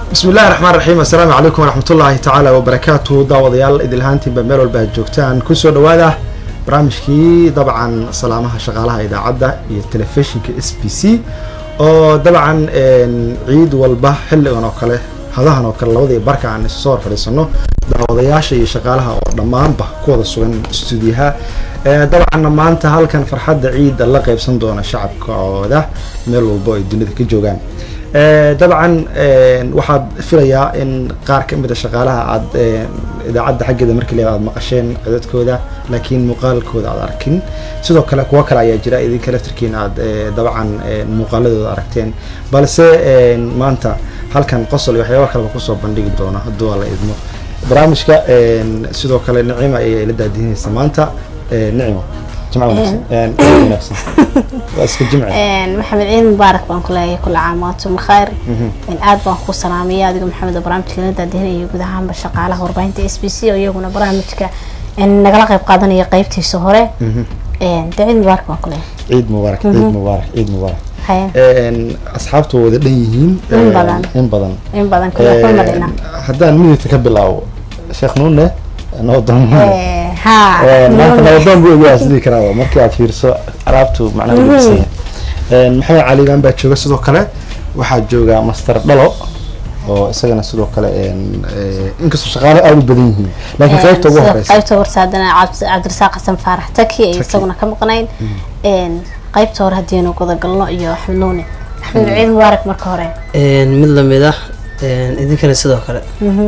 بسم الله الرحمن الرحيم. السلام عليكم ورحمة الله تعالى وبركاته. داوديال إذا هانتي بميل والبهجوكتان كسر دواده برامجكي طبعا سلامها شغالها إذا عدى التلفزيون KSBC طبعا عيد والبه حل ونوكله هذا هنوكل لودي بركة عن الصور فريسنو داودياشي شغالها ودمان به كود السوين استوديها طبعا ما أنت هل كان فرحة عيد الله قيب صندوق الشعب كوده ميل والبوي الدنيا كجوجان طبعا waxaad filayaa in qaar ka mid ah shaqaalaha aad idaacada xaggeeda markii la aad maqasheen codadkooda laakiin muuqaalkooda aad arkin sidoo kale kuwa kale ayaa jira idinka laftirkiina aad dabcan muuqaaladooda aragteen balse maanta halkan qosol iyo waxyaabo kale ku soo bandhigi doona haddii la idmo barnaamijka sidoo kale Nicimo ay la daadinaysa maanta Nicimo جمعة ونفسي واسك جمعة محمد عيد مبارك بانكلاي كل عام وانتم بخير إن عاد بانكو سلامية ديكم محمد برامج كنا دادين يجود هم بالشقالة وربعين KSBC ويجونا برامج إن نقلق يبقادنا يقيبتي سهرة عيد مبارك بانكلاي عيد مبارك عيد مبارك عيد مبارك أصحابته ذليهين إن بدن كل مرينا حتى مين يتكبل أو شيخ نونه نوضم ها ما نوضم بيجي أصلي كراوة مركي أثيرسو عرفتوا معنا بالسيء محمد علي جنب بتشوف سدوا كله واحد جوجا مستر بلو أو سجن سدوا كله إنك شغالة أو بدينه لكن كيف تبغى بس قيب تور سادنا عبد الرزاق حسن فرح تكي يسوون كم قنين قيب تور هدينه كذا قلنا إياه حملوني حمل عيد مبارك مركورين مثل مذا إذا كان سدوا كله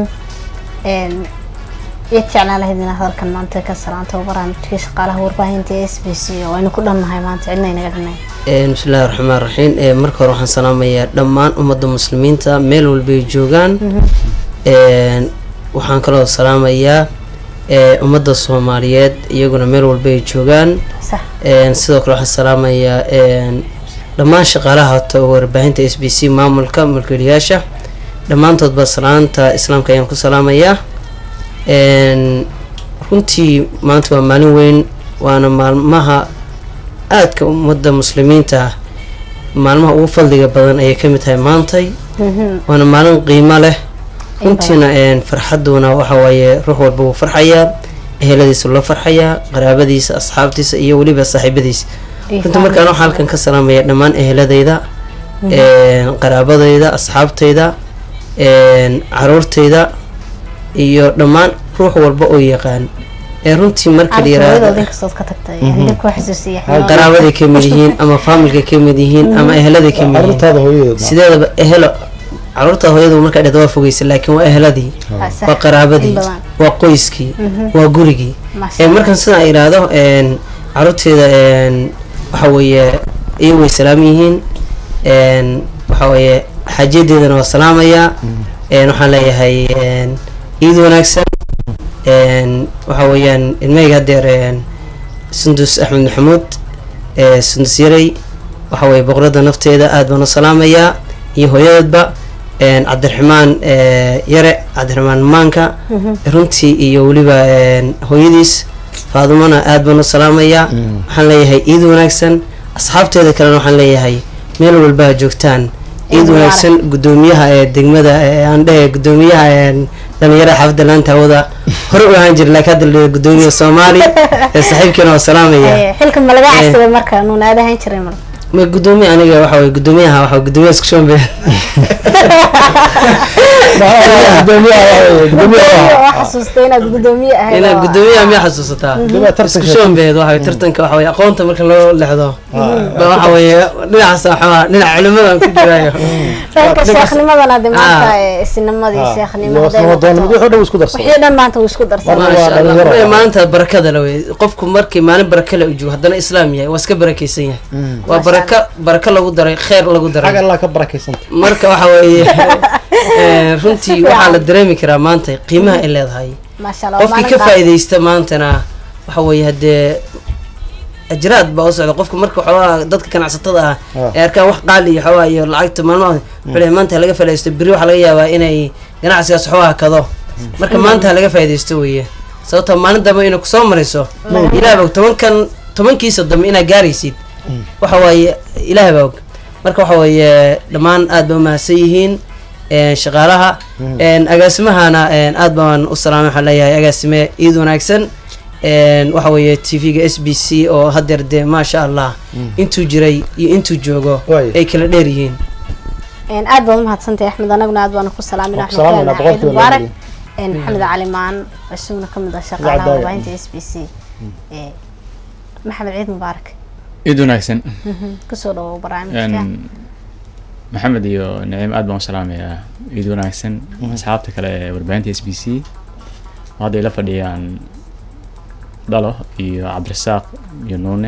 يتعنا لهذين هذا كان منطقة كسران توبران تكيش قاله ورباهين KSBC وإنه كلنا هاي مانت عندنا ينقلنا بسم الله الرحمن الرحيم مركو روحان سلامية دمان أمد المسلمين تا ميل والبيجوغان وحان كلو سلامية أمد الصوماليات يقولون ميل والبيجوغان صح سيدوك روحان سلامية دمان شغالها ورباهين KSBC ماملكا ملكو رياشة دمان تطبع سلام تا إسلام كيان كو سلامية runtii maanta waa maalin weyn waana maalmaha aadka ummadda muslimiinta maalmaha ugu fadliga badan ayay ka mid tahay maantay waana maalin qiimo leh runtiina farxaduna waxa waaye ruux walba uu farxayaa eheladiisa la farxayaa qaraabadiisa asxaabtiisa iyo waliba saaxiibadiisa runtii markaan waxaan halkan ka salaamayaa dhammaan eheladayda qaraabadayda asxaabtayda caruurtayda iyo dhammaan ruux walba oo yaqaan runtii marka la yiraahdo qaraabada ka mid yihiin ama familka ka mid yihiin ama ehelada ka mid yihiin sideedaba ehelo caruurta hooyadu marka dhad waa fogeysan laakiin waa eheladii waa qaraabadii waa qoyskii waa gurigii markan sida ay yiraahdo caruurteeda waxa weeye ay way salaam yihiin waxa weeye xaajadeedana waa salaamaya waxaan leeyahay عيد ونكسر waxa weeyaan ilmeyga hadeer Sundus Axmed Maxamuud Sundus Yaray waxa weey boqorada nafteeda aad baan u salaamayaa iyo hooyadba Cabdiraxmaan Yare Cabdiraxmaan Maanka runtii iyo waliba hooyadiis Faadumana aad baan u salaamayaa waxaan leeyahay ciid wanaagsan asxaabteeda kale waxaan leeyahay meel walba joogtaan ciid wanaagsan gudoomiyaha degmada aan dhahay gudoomiyaha dhalinyarada xafada laanta wada hore u ahaan jiray laakiin hadda gudoomiyaha Soomaali saaxiibkeena waa salaamaya xilka ma laga casbay marka anu naadahan jiray mar ma gudoomiye aniga waxa way gudoomiyaha waxa gudoomiyaha isku shombe gudoomiyaha xasuustay inaad gudoomiye ahay ina gudoomiyaha ma xasuusataa isku shombe waxa tartanka waxa way aqoonta marka loo leexdo waxa way dhinacaas waxa dhinaca culimada ku jiraayo sheekhnimada maanta isnimadii sheekhnimada wuxuu dhow isku darsan wixii dhan maanta uu isku darsan maanta barakada la way qofku markii maalin baraka la ujiyo hadana islaam yahay waa iska barakeysan yahay waa baraka lagu daray khayr lagu daray xaq Allah ka barakeysan marka waxa weeye runtii waxa la dareemi karaa maanta qiimaha ay leedahay ma sha Allah qofkii ka faa'iideysta maantana waxa weeye hadee ajraad baa u socda qofka marka waxa dadka ganacsatada ah ee arkaan wax qaali iyo xawaa iyo lacagta maalmaha xulay maanta laga faa'iideysto biri waxa laga yaabaa inay ganacsigaas xawaa kado marka maanta laga faa'iideysto weeye sababta maalin dambe inuu ku soo marayso ilaahay tobankiisa dambe ina gaaraysid waxa waaye ilaahay baa marka waxa weeye dhamaan aad ba mahadsan yihiin shaqaalaha agaasimahana aad baan u salaamay waxaan leeyahay agaasime iid wanaagsan waxa weeye tv-ga SBC oo hadeer dee maasha allah intuu jiray iyo intuu joogo ay kala dheer yihiin aad baad umahadsantahay axmed anaguna aad baan ku salaaminaa ciid mubaarak maxamed cali maan isaguna kamid ah shaqaalaha warbaahinta SBC maxamed ciid mubaarak ciid wanaagsan kusoo dhawow barnaamijka maxamed iyo naciim aad baan u salaamayaa ciid wanaagsan asxaabta kale ee warbaahinta SBC hadda ila fadhiyaan dhalo iyo cabdirasaaq iyo nuune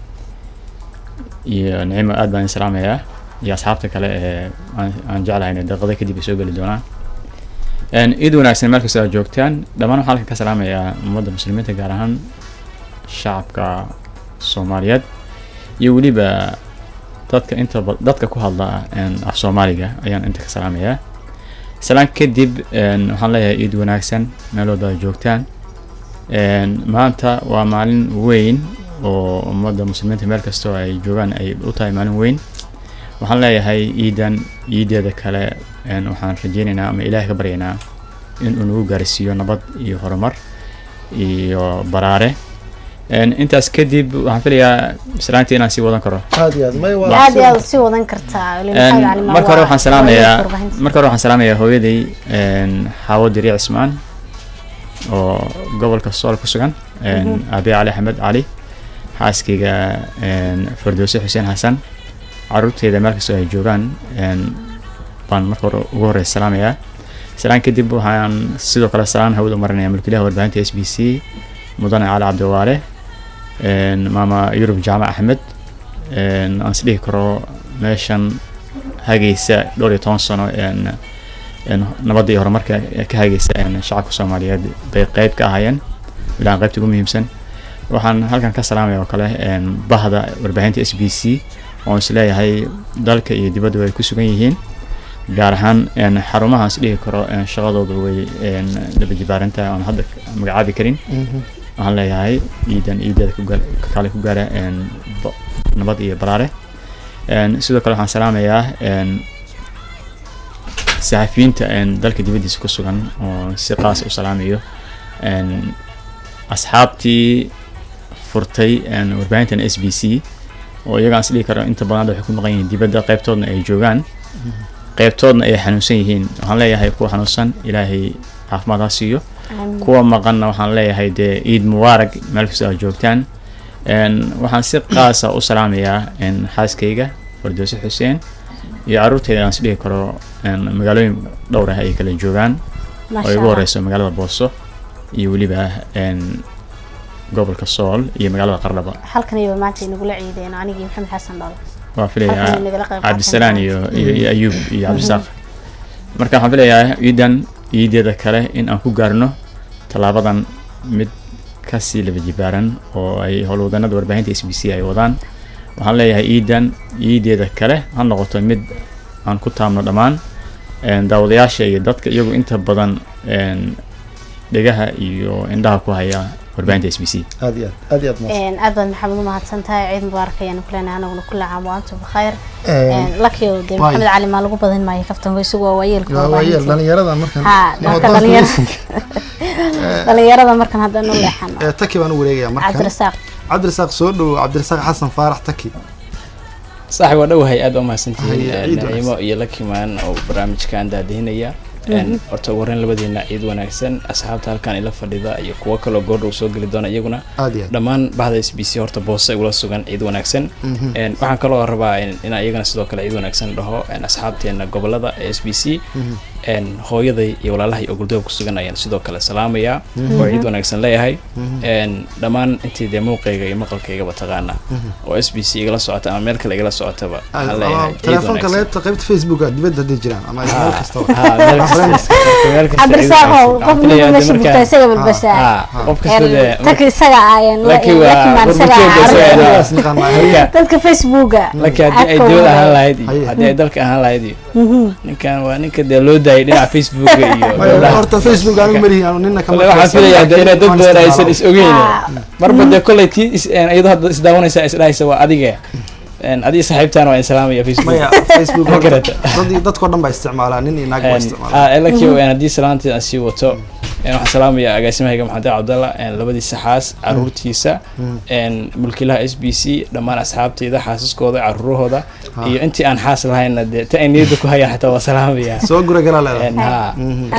iyo naciim aad baan salaamayaa iyo asxaabta kale ee aan jeclahay inay daqiiqada kadib soo gali doonaan ciid wanaagsan meel kasta aad joogtaan dhammaan waxaan halkan ka salaamayaa ummadda muslimiinta gaar ahaan shacabka Soomaaliyeed iyo weliba dadka ku hadla af Soomaaliga ayaan inta ka salaamayaa salaan kadib waxaan leeyahay ciid wanaagsan meel wada joogtaan maanta waa maalin weyn oo ummadda muslimiinta meel kasta ay joogaan ay u tahay maalin weyn waxaan leeyahay ciideeda kale waxaan rajeynaynaa ama ilaahay ka baryaynaa in uu nagu gaarsiiyo nabad iyo horumar iyo baraare intaas kadib waxaan filayaa salaantii inaan sii wadan karo aad iyo aad sii wadan kartaa marka hore waxaan salaamayaa hooyaday Xaawo Diri Cismaan oo gobolka Sool ku sugan Abi Ali Ahmed Ali xaaskiga Firdawsi Xuseen Xasan caruurteeda meel kasta ay joogaan baan marka hore ugu horreeyay salaamayaa salaan kadib waxaan sidoo kale salaan hawada u marinayaa mulkiilaha warbaahinta SBC mudane Cali Cabdiwaale maama Yurub Jaamac Axmed aan sidii karo meeshan hagaysa 12 sano nabadda iyo horumarka ka hagaysa shacabka Soomaaliyeed bay qayb ka ahaayeen ilaa qaybta ugu muhiimsan waxaan halkan ka salaamayaa oo kale bahda warbaahinta SBC oo isleeyahay dalka iyo dibadda way ku sugan yihiin gaar ahaan xarumaha sidii karo shaqadooda way daba jibaarinta aan hadda magacaabi karin waxaan leeyahay ciideeda kale ku gaara nabad iyo baraare sidoo kale waxaan salaamayaa saxafiyiinta dalka dibadiisa ku sugan oo si qaas u salaamayo asxaabtii furtay warbaahintan SBC oo iyaga sidii karo inta badan waxay ku maqan yihiin dibadda qaybtoodna ay joogaan qaybtoodna ay xanuunsan yihiin waxaan leeyahay kuwa xanuunsan ilaahay caafimaad ha siiyo kuwa maqanna waxaan leeyahay dee ciid mubaarak meel kasta aad joogtaan waxaan si qaas ah u salaamayaa xaaskayga Firdawsi Xuseen iyo caruurteeda aan sidii karo magaalooyin dhowr ah ay kala joogaan oo ugu horeyso magaalada Booso iyo weliba gobolka Sool iyo magaalada Qardho halkan iyo maanta inagu la ciideen aniga iyo Maxamed Xasan Dhalo waa filayaa Cabdisalaan iyo Ayuub iyo Cabdisaaq marka waxaan filayaa ciideeda kale in aan ku gaarno talaabadan mid ka sii laba jibaaran oo ay howlwadanada warbaahinta SBC ay wadaan waxaan leeyahay ciideeda kale ha noqoto mid aan ku taabno dhammaan daawadayaasha iyo dadka iyagu inta badan dhegaha iyo indhaha ku haya warbaahinta SBC aad baad maxamed umahadsantahay ciid mubaarak ayaan ku leenahay anaguna kula caam wa antum bikhair lakiyo de maxamed cali ma lagu badan maayo kaftan isagu waa waayeel dhalinyarada markan dhalinyarada markan hadda noo leexan taki baan u wareegaya markan cabdirasaaq soo dhow cabdirasaaq xasan faarax taki صاحب ودوهي aad u mahadsantihiin naciimo iyo lakimaan oo barnaamijkan daadihinaya horta waran labadeena ciid wanaagsan asxaabta halkan ila fadhida iyo kuwa kale goor soo gali doona iyaguna dhamaan bahda SBC horta boos ay ula sugan ciid wanaagsan waxaan kaloo rabaa in iyagana sidoo kale ciid wanaagsan dhaho asxaabteena gobolada SBC hooyaday iyo walaalahay oo guldood ku sugan ayaan sidoo kale salaamaya oo ciid wanaagsan leeyahay dhamaan intii de muuqayga iyo maqalkayga taqaana oo SBC igala socota ama meel kale igala socotaba telefoonka leebta qaybta Facebook dibadda hadii jiraan ama meel kasta cabdirasaaq qofna meesha bugta isaga balbashaa qofka sida dadka isaga ayaan dadka Facebook laakiin ay dawlad ahaan lahayd hadii dalka ahaan lahayd ninkan waa ninka de loo daayay dhinaca Facebook iyo horta Facebook aan mari aan ninna kama waxaan filayaa in dad badan aysan is ogeyn marba de kulay tii iyadoo hadda is daawanaysa is dhaysa waa adiga adii saaxiibtaan waa in salaamaya Facebook dadkoo dhan baa isticmaalaa nin iyo naag baa isticmaalaa lakiin haddii salaanteed aan sii wato waxaan salaamaya agaasimahayga maxamed cabdalla labadiisa xaas caruurtiisa mulkiilaha s b c dhammaan asxaabteyda xaasaskooda caruurahooda iyo intii aan xaas lahayna dee ta ay niyadda ku hayaan xataa waa salaamaya soo gura galaa leedahay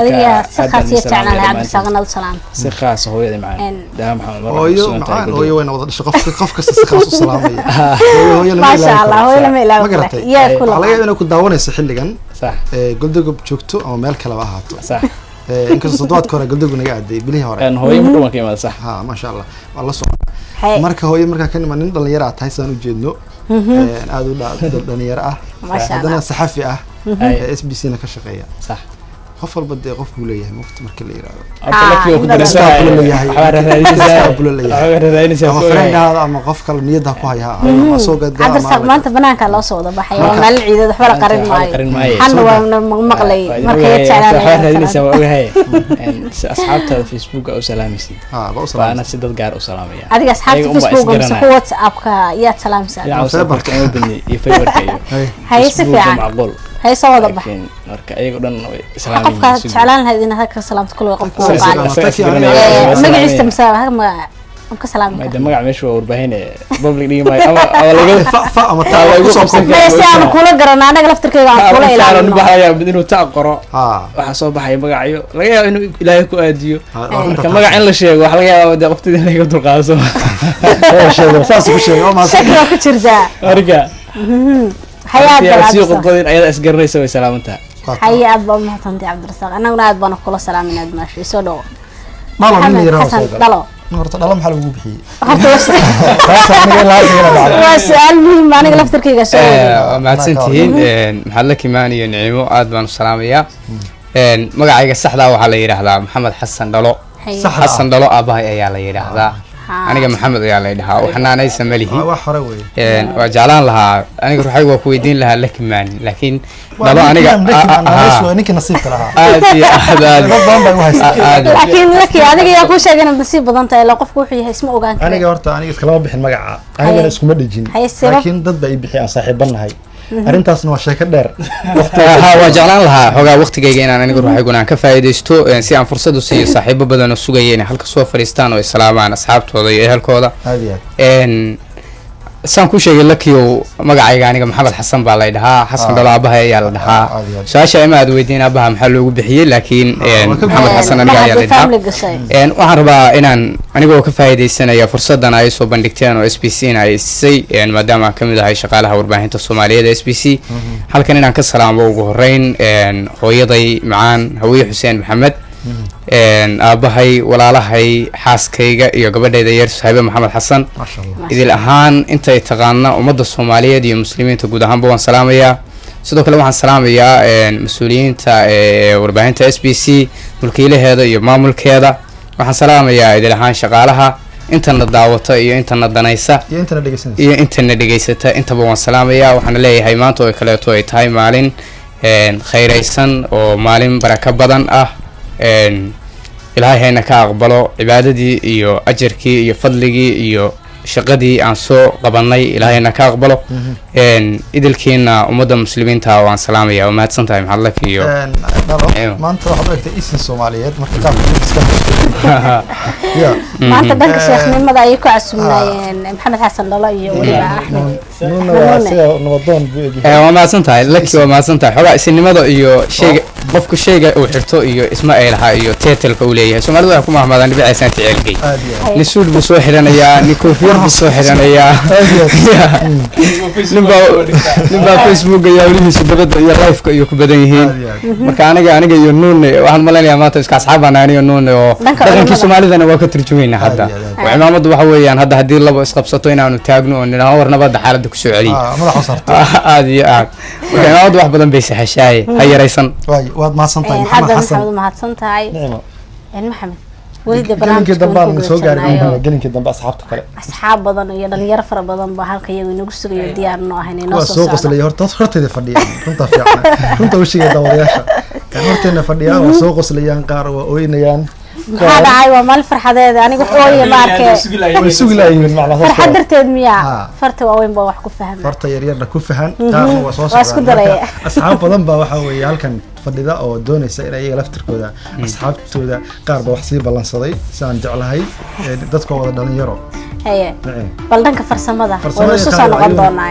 si khaas hooyada macaan daa maxamed hooyo macaan hooyo wayna wada dhashay qof kasta si khaas u salaamaya maasha allah hooyo lama ilaawo laga inay ku daawanayso xilligan goldogob joogto ama meel kaleba ahaato inkastoo toddobaadka hore goldogu naga aaday bilihii hore hooyo ma dhuwan ka imaada sax ha maasha allah waa la socon marka hooyo markaa ka niman nin dhalinyaro ah tahay sidaan u jeedno aad u dhalinyaro ah haddana saxafi ah s b c na ka shaqeeya sax qof walba dee qof buu leeyahay waqti marka la yiraahdo ama qof kale niyadda ku haya maanta banaanka loo soo wada baxay waa maalin ciideed waxba la qarin maayo xanna waa maqlay markay jeclaan asxaabtada facebook u salaamaysid waana si dad gaar u salaamaya adiga asxaabta facebook mise ku whatsapp-ka yaa salaamsan favorka iyo favorka iyo hay si fiican hay soo wada bax marka ayagu dhan qofka jeclaan lahayd inaad halka salaamto kulli qofku magaciisa masaaba ka salaamay magac meesha waa warbaahinay public dhigi maayo ama laga fa ama taa ugu soo ma si aan kula garan anaga laftirkeyga aan kula ilaalino baxaya inuu taa qoro waxa soo baxay magacyo laga yaabo inuu ilaahay ku aadiyo marka magac in la sheego waxa laga yaabo dad qoftii inay ka dulqaado saas ku sheego ma shakra ku jirta arga حياة قدين أيضا أسقرني سوي سلامتها حياة أبو محمد عبد الرزاق أنا وناد بنا كل سلام من عند ماشي سودو ما له من يراو حسن دلو نورت دلو محل وجو بحي وسؤال مهم أنا قلت تركي قصة ما تسنتين محلك إيماني نعيمو عاد بنا السلامية مقعي السحدة وحلا يرهلا محمد حسن دلو حسن دلو أباي أيالا يرهلا aniga maxamed ayaa la dhahaa waxnaanaysa malihi waa jeclaan lahaa aniga ruuxay waa ku weydiin lahaa lakimaan laakiin dalo aniga ninka nasiibka lahaa laakiin laki adiga yaa ku sheegay inaad nasiib badan tahay la qofku wuxuu yahay isma ogaan karo aniga horta aniga iskala bixin magaca aniga iskuma dhijin laakiin dad bay bixiyaan saaxiibanahay arrintaasna waa sheeko dheer waa jeclaan lahaa xogaa waqtigayga inaan aniga ruuxayguna ka faa'iidaysto si aan fursad u siiyo saaxiibo badan oo sugaya inay halka soo fadhiistaan oo islaamaan asxaabtooda iyo ehelkooda saan ku sheegay lakiyow magacayga aniga maxamed xasan baa lay dhahaa xasan dhalo aabahay ayaa la dhahaa su-aasha ima aad weydiin aabaha maxaa loogu bixiyey laakiin maxamed xasan aniga ayaa la dhahaa waxaan rabaa inaan anigoo ka faa'iidaysanaya fursadan ay soo bandhigteen oo s b c na ay siisay maadaama aan kamid ahay shaqaalaha warbaahinta soomaaliyeed s b c halkan inaan ka salaamo ugu horeyn hooyaday macaan hawiye xuseen maxamed aabahay walaalahay xaaskayga iyo gabadheeda yar suhaybe maxamed xasan idil ahaan intay taqaana ummadda soomaaliyeed iyo muslimiinta guud ahaanba waan salaamayaa sidoo kale waxaan salaamayaa mas-uuliyiinta warbaahinta s b c mulkiilaheeda iyo maamulkeeda waxaan salaamayaa idil ahaan shaqaalaha intana daawata iyo intana danaysa iyo intana dhegaysata intaba waan salaamayaa waxaana leeyahay maanta oo kaleeto ay tahay maalin khayraysan oo maalin barako badan ah ilaahay hayna ka aqbalo cibaadadii iyo ajarkii iyo fadligii iyo shaqadii aan soo qabanay ilaahayna ka aqbalo idilkiina ummadda muslimiinta waan salaamaya waa mahadsan tahay maxadlak iyo maanta waxaad eegtay isin soomaaliyeed marka maanta dhanka sheekhnimada ayay ku casuumayeen maxamed xasan dhalo iyo weliba axmed waa mahadsan tahay laki waa mahadsan tahay xogaa isinimada iyo sheyga qofku sheyga uu xirto iyo isma ay lahaa iyo teetelka uu leeyahay soomaalidu waxay ku mahmadaan dhibicaysan ticeelgey ni suud buu soo xidhanayaa ni koofiyad buu soo xidhanayaa ninbaa facebook ayaa welihiisa dabadda iyo lifeka iyo ku badan yihiin marka aniga iyo nuune waxaan malaynayaa maanta iska asxaabana aniga nuune oo dhaqankii soomaalidana waa ka turjumayna hadda oo cimaamadu waxa weeyaan hadda haddii labo isqabsato inaanu taagno oo nidhaho war nabadda xaaladda kusoo celiy aad iyo aad marka cimaamadu wax badan bay sahashaaye ha yaraysan waad mahadsantahay maxamed xasan mahadsantahay maxamed وليد برنامج دنبان سو غاري gelinkii dambe asxaabta kale asxaab badan iyo dhalinyaro fara badan ba halka iyagu inagu sugayo diyaar noo ahayn inoo soo qoslay horteeda fadhiya runta fiican runta u sheegay dawadayaasha kan horteena fadhiya oo soo qoslayaan qaar oo ooynayaan maxaa dhacay waa maalin farxadeeda aniga hooyo maarkay sugilaayeen macnaha farxad darteed miyaa farta waaweyn baa wax ku fahmay farta yar yarna ku fahan taana waa soo socdaa asxaab badan baa waxa weeye halkan fadhida oo doonaysa in ay laftirkooda asxaabtooda qaar ba wax sii balansaday saan jeclahay dadka wada dhalinyaro haye bal dhanka farsamada waa soo noqon doonaa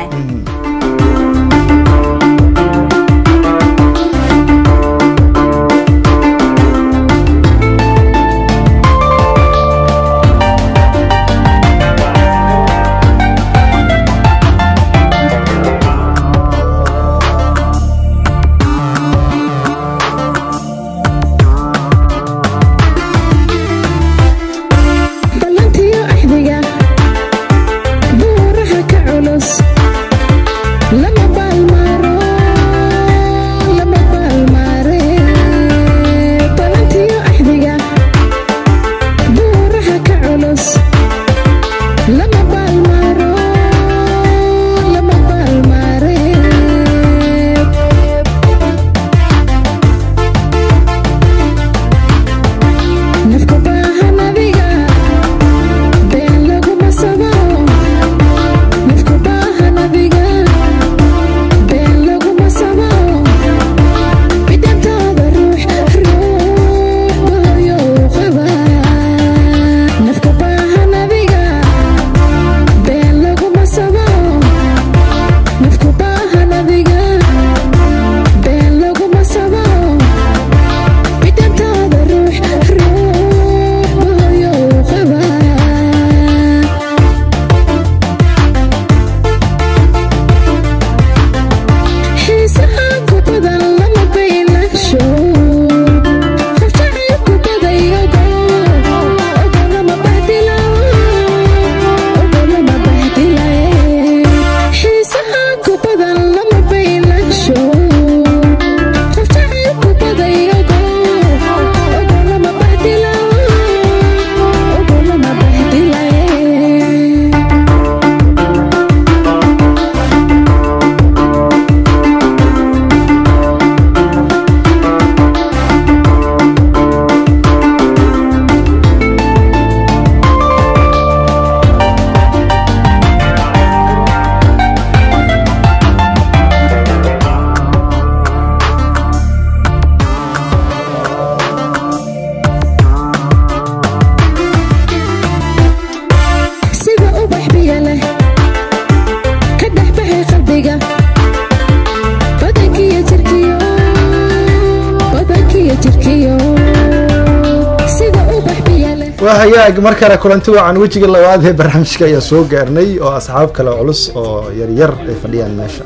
وهياك مركنا كلنتو عن وجهي اللواد هي برنامجك يا سوق قرني أو أصحاب كلا علص أو ير فديان ماشى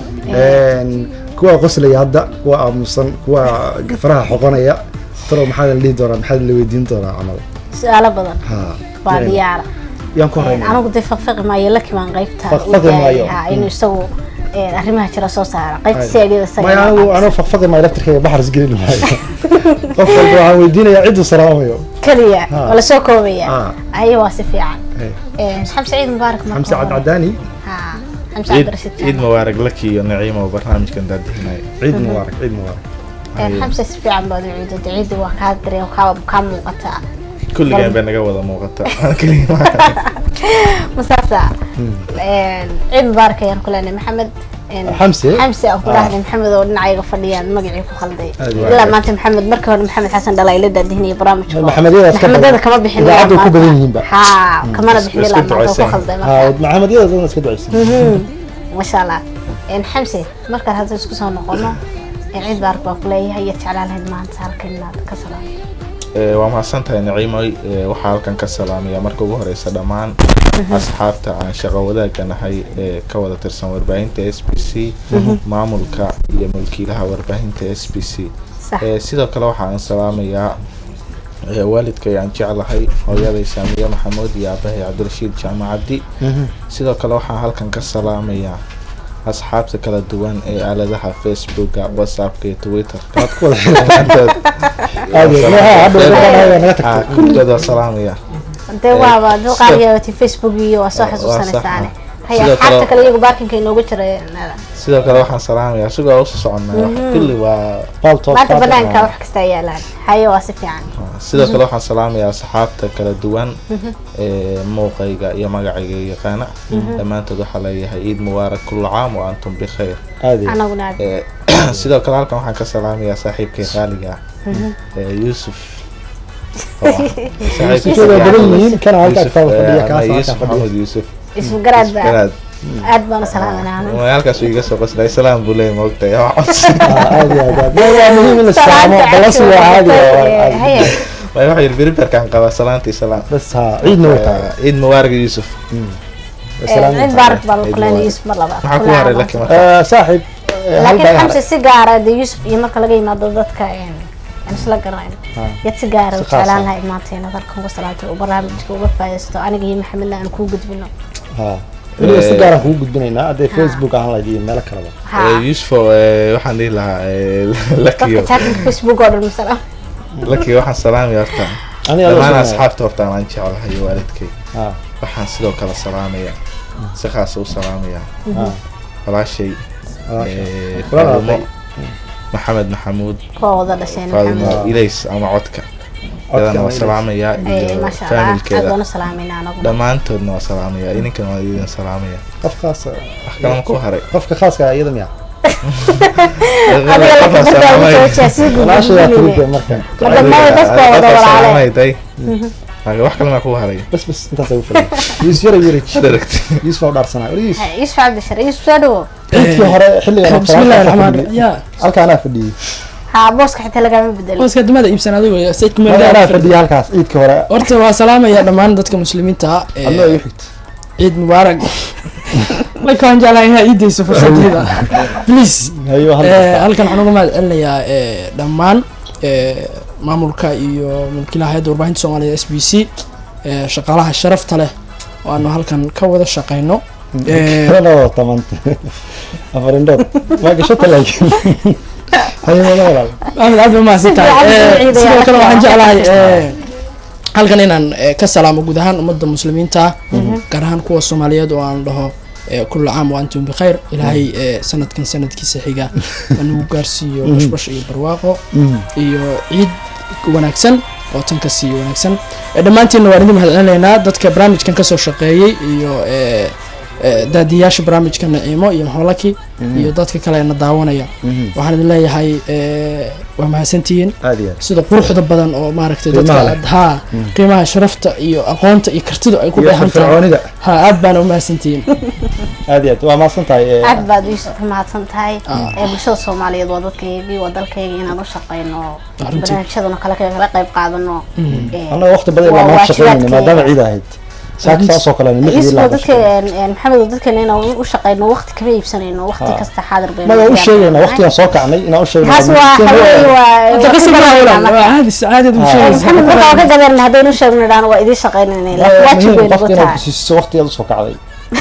كوا قصل يهدا كوا مصن كوا قفرها حقنية ترى محل اللي دورا محل اللي ويدين دورا عمل سؤال بدن بعديارة أنا قلت فقفق ما يلك من غيبتها فقفق ما يو إنه يسوي arrimaha jira soo saara qaybta seedida saga ana faqfaqi ma electric bahar isgelin maayo qof walba waxa weydiinaya cid salaamayo kaliya wala soo koobaya ay waa si fiican xamse ciid mubaarak markaa xamse cadani xamse cabdirashid ciid mubaarak laki iyo naciimo barnaamijkan daadinay ciid mubaarak xamse si fiican baad u ciiday ciid waa ka dareen ka muuqata kulligan baa naga wada muuqata مسافة عيد مبارك يا كلنا محمد حمسة أو كلنا محمد ودنا عيق فديان مقعي كخلدي لا ما أنت محمد مركب محمد حسن دلائل ده دهني برامج محمد هذا كمان بيحل عدو كوبدين بقى ها كمان بيحل لا ما كخلدي محمد هذا الناس كده عايزين ما شاء الله إن حمسة مركب هذا سكسون نقولنا عيد مبارك بقولي هي تعالى هاد ما أنت هالكلنا كسلام waa mahadsantahay naciimoy waxaa halkan ka salaamaya marka ugu horeysa dhammaan asxaabta aan shaqo wadaaganahay ee ka wada tirsan warbaahinta SBC maamulka iyo mulkiilaha warbaahinta SBC sidoo kale waxaan salaamayaa waalidkay aan jeclahay hooyaday Saamiya Maxamuud iyo aabahay Cabdirashiid Jaamacadi sidoo kale waxaan halkan ka salaamayaa asxaabta kala duwan ee aaladaha Facebook, WhatsApp iyo Twitter kaad ku wada xiriirtaan كل هذا سلام يا. أنت وابا دو قارية في فيسبوك ويو وصاحب وسنة ثانية. هي حتى كلا يجوا باركن كأنه قشرة sidoo kale waxaan salaamayaa sidoo ugu soconaa kulli waa falto ما تبلان كا وح كستايا لان هاي واسف يعني sidoo kale waxaan salaamayaa asxaabta kala duwan muuqayga iyo magacayga yaqaana dhammaantood waxaa leeyahay ciid mubaarak kullu caam wa antum bikhair أنا وناد sidoo kale halkan waxaan ka salaamayaa saaxiibkay qaaliga Yusuf كان هالك Yusuf Maxamed Yusuf اسمه قراد بعد أدبنا سلام أنا halkaas iga soo qasday salaam buu leeyahay moogtay عادي عادي مهم السلام بلاش عادي هي waxa yiri biribarkan qaba salaantii salaam بس ها عيد نوتا ciid mubaarak Yusuf عيد بارك بالكلاني اسم الله maxaa ku haray laakiin صاحب لكن خمسة سيجارة دي يوسف يمر كلا جاي ما ضدتك يعني أنا سلا قرين يا سيجارة وشالان هاي ماتين هذا كم قصلاته وبرامج وبفايستو أنا جاي محملنا أنا كوجد منه إنه سيجارة هو جد بيننا ده فيسبوك على دي مالك كلام Yusuf waxaan dhihi lahaa lakiyo كتابة فيسبوك ولا مثلا lakiyo waxaan salaamayaa horta dhammaan asxaabta horta aan jecelahay waalidkay waxaan sidoo kale salaamayaa si khaas u salaamayaa walaashay محمد محمود كوضة دشين محمد إليس أما عدك أنا وسلامية فاميل كذا أنا سلامينا أنا دمانتنا وسلامية إني كانوا يدين سلامية قف خاص أحكام كوهري قف خاص كأيضا يا أنا لك سلامية لا شيء تريد مركب ما بس كوضة ولا عليه wax kale ma ku haray بس انت سوي فيلم يسفر يريك دركت يسفر دار سنه يسفر عبد الشر يسفر انت هره خلي بسم الله الرحمن الرحيم يا halka ana fadhiyo ها بوسك حتى laga ma bedelo booska dumada iibsan adigu sayidku meel ana fadhiyo halkaas ciidka hore horta waa salaamaya dhammaan dadka muslimiinta Allah iyo xigta ciid mubaarak la kaan jalaayna ciidayso fursadida please ayo halkan waxaan uga mahad celinayaa dhammaan maamulka iyo mulkiilaha hay'adda warbaahinta Soomaaliya SBC shaqaalaha sharafta leh oo aanu halkan ka wada shaqeyno أنا طمنت أفرندوت ما قشطت لك هاي ولا أنا عاد ما سيتاي سيدو كلا waxaan jeclahay halkan inaan ka salaamo guud ahaan ummadda muslimiinta gaar ahaan kuwa Soomaaliyeed oo aan dhaho kullu caam wa antum bikhair ilaahay sanadkan sanadkiisa xiga inuu gaarsiiyo bashbash iyo barwaaqo iyo ciid wanaagsan oo tan ka sii wanaagsan dhamaantiin waan idin mahad celinaynaa dadka barnaamijkan ka soo shaqeeyay iyo daadiyaasha barnaamijka Naciimo iyo Maxalaki iyo dadka kale ee daawanaya waxaan idin leeyahay waa mahadsantihiin sida quruxda badan oo maaragtay dadka qiimaha sharafta iyo aqoonta iyo kartida ay ku baahan tahay aad baan u mahadsantihiin aad waa mahadsantahay aad baad Yusuf mahadsantahay bulshada Soomaaliyeed waa dadkayga waa dalkayga inaan u shaqeyno barnaamijyadana kala qayb qaadano ana waqti badan ma shaqeynayno maadaama ciid ahayd saasoo kale isma dadka maxamed dadkana inaan u shaqeyno waqti kama iibsanayno waqti kasta xaadir bayno ma u sheegayna waqtigan soo kacnay inaan u sheegno taas waa caadi saacadad u sheegaysa maxamed waxa ka gadan hadaynu sheegnaan waa idin shaqeynayna laakiin waajib weyn ugu tahay waqtiga soo kacday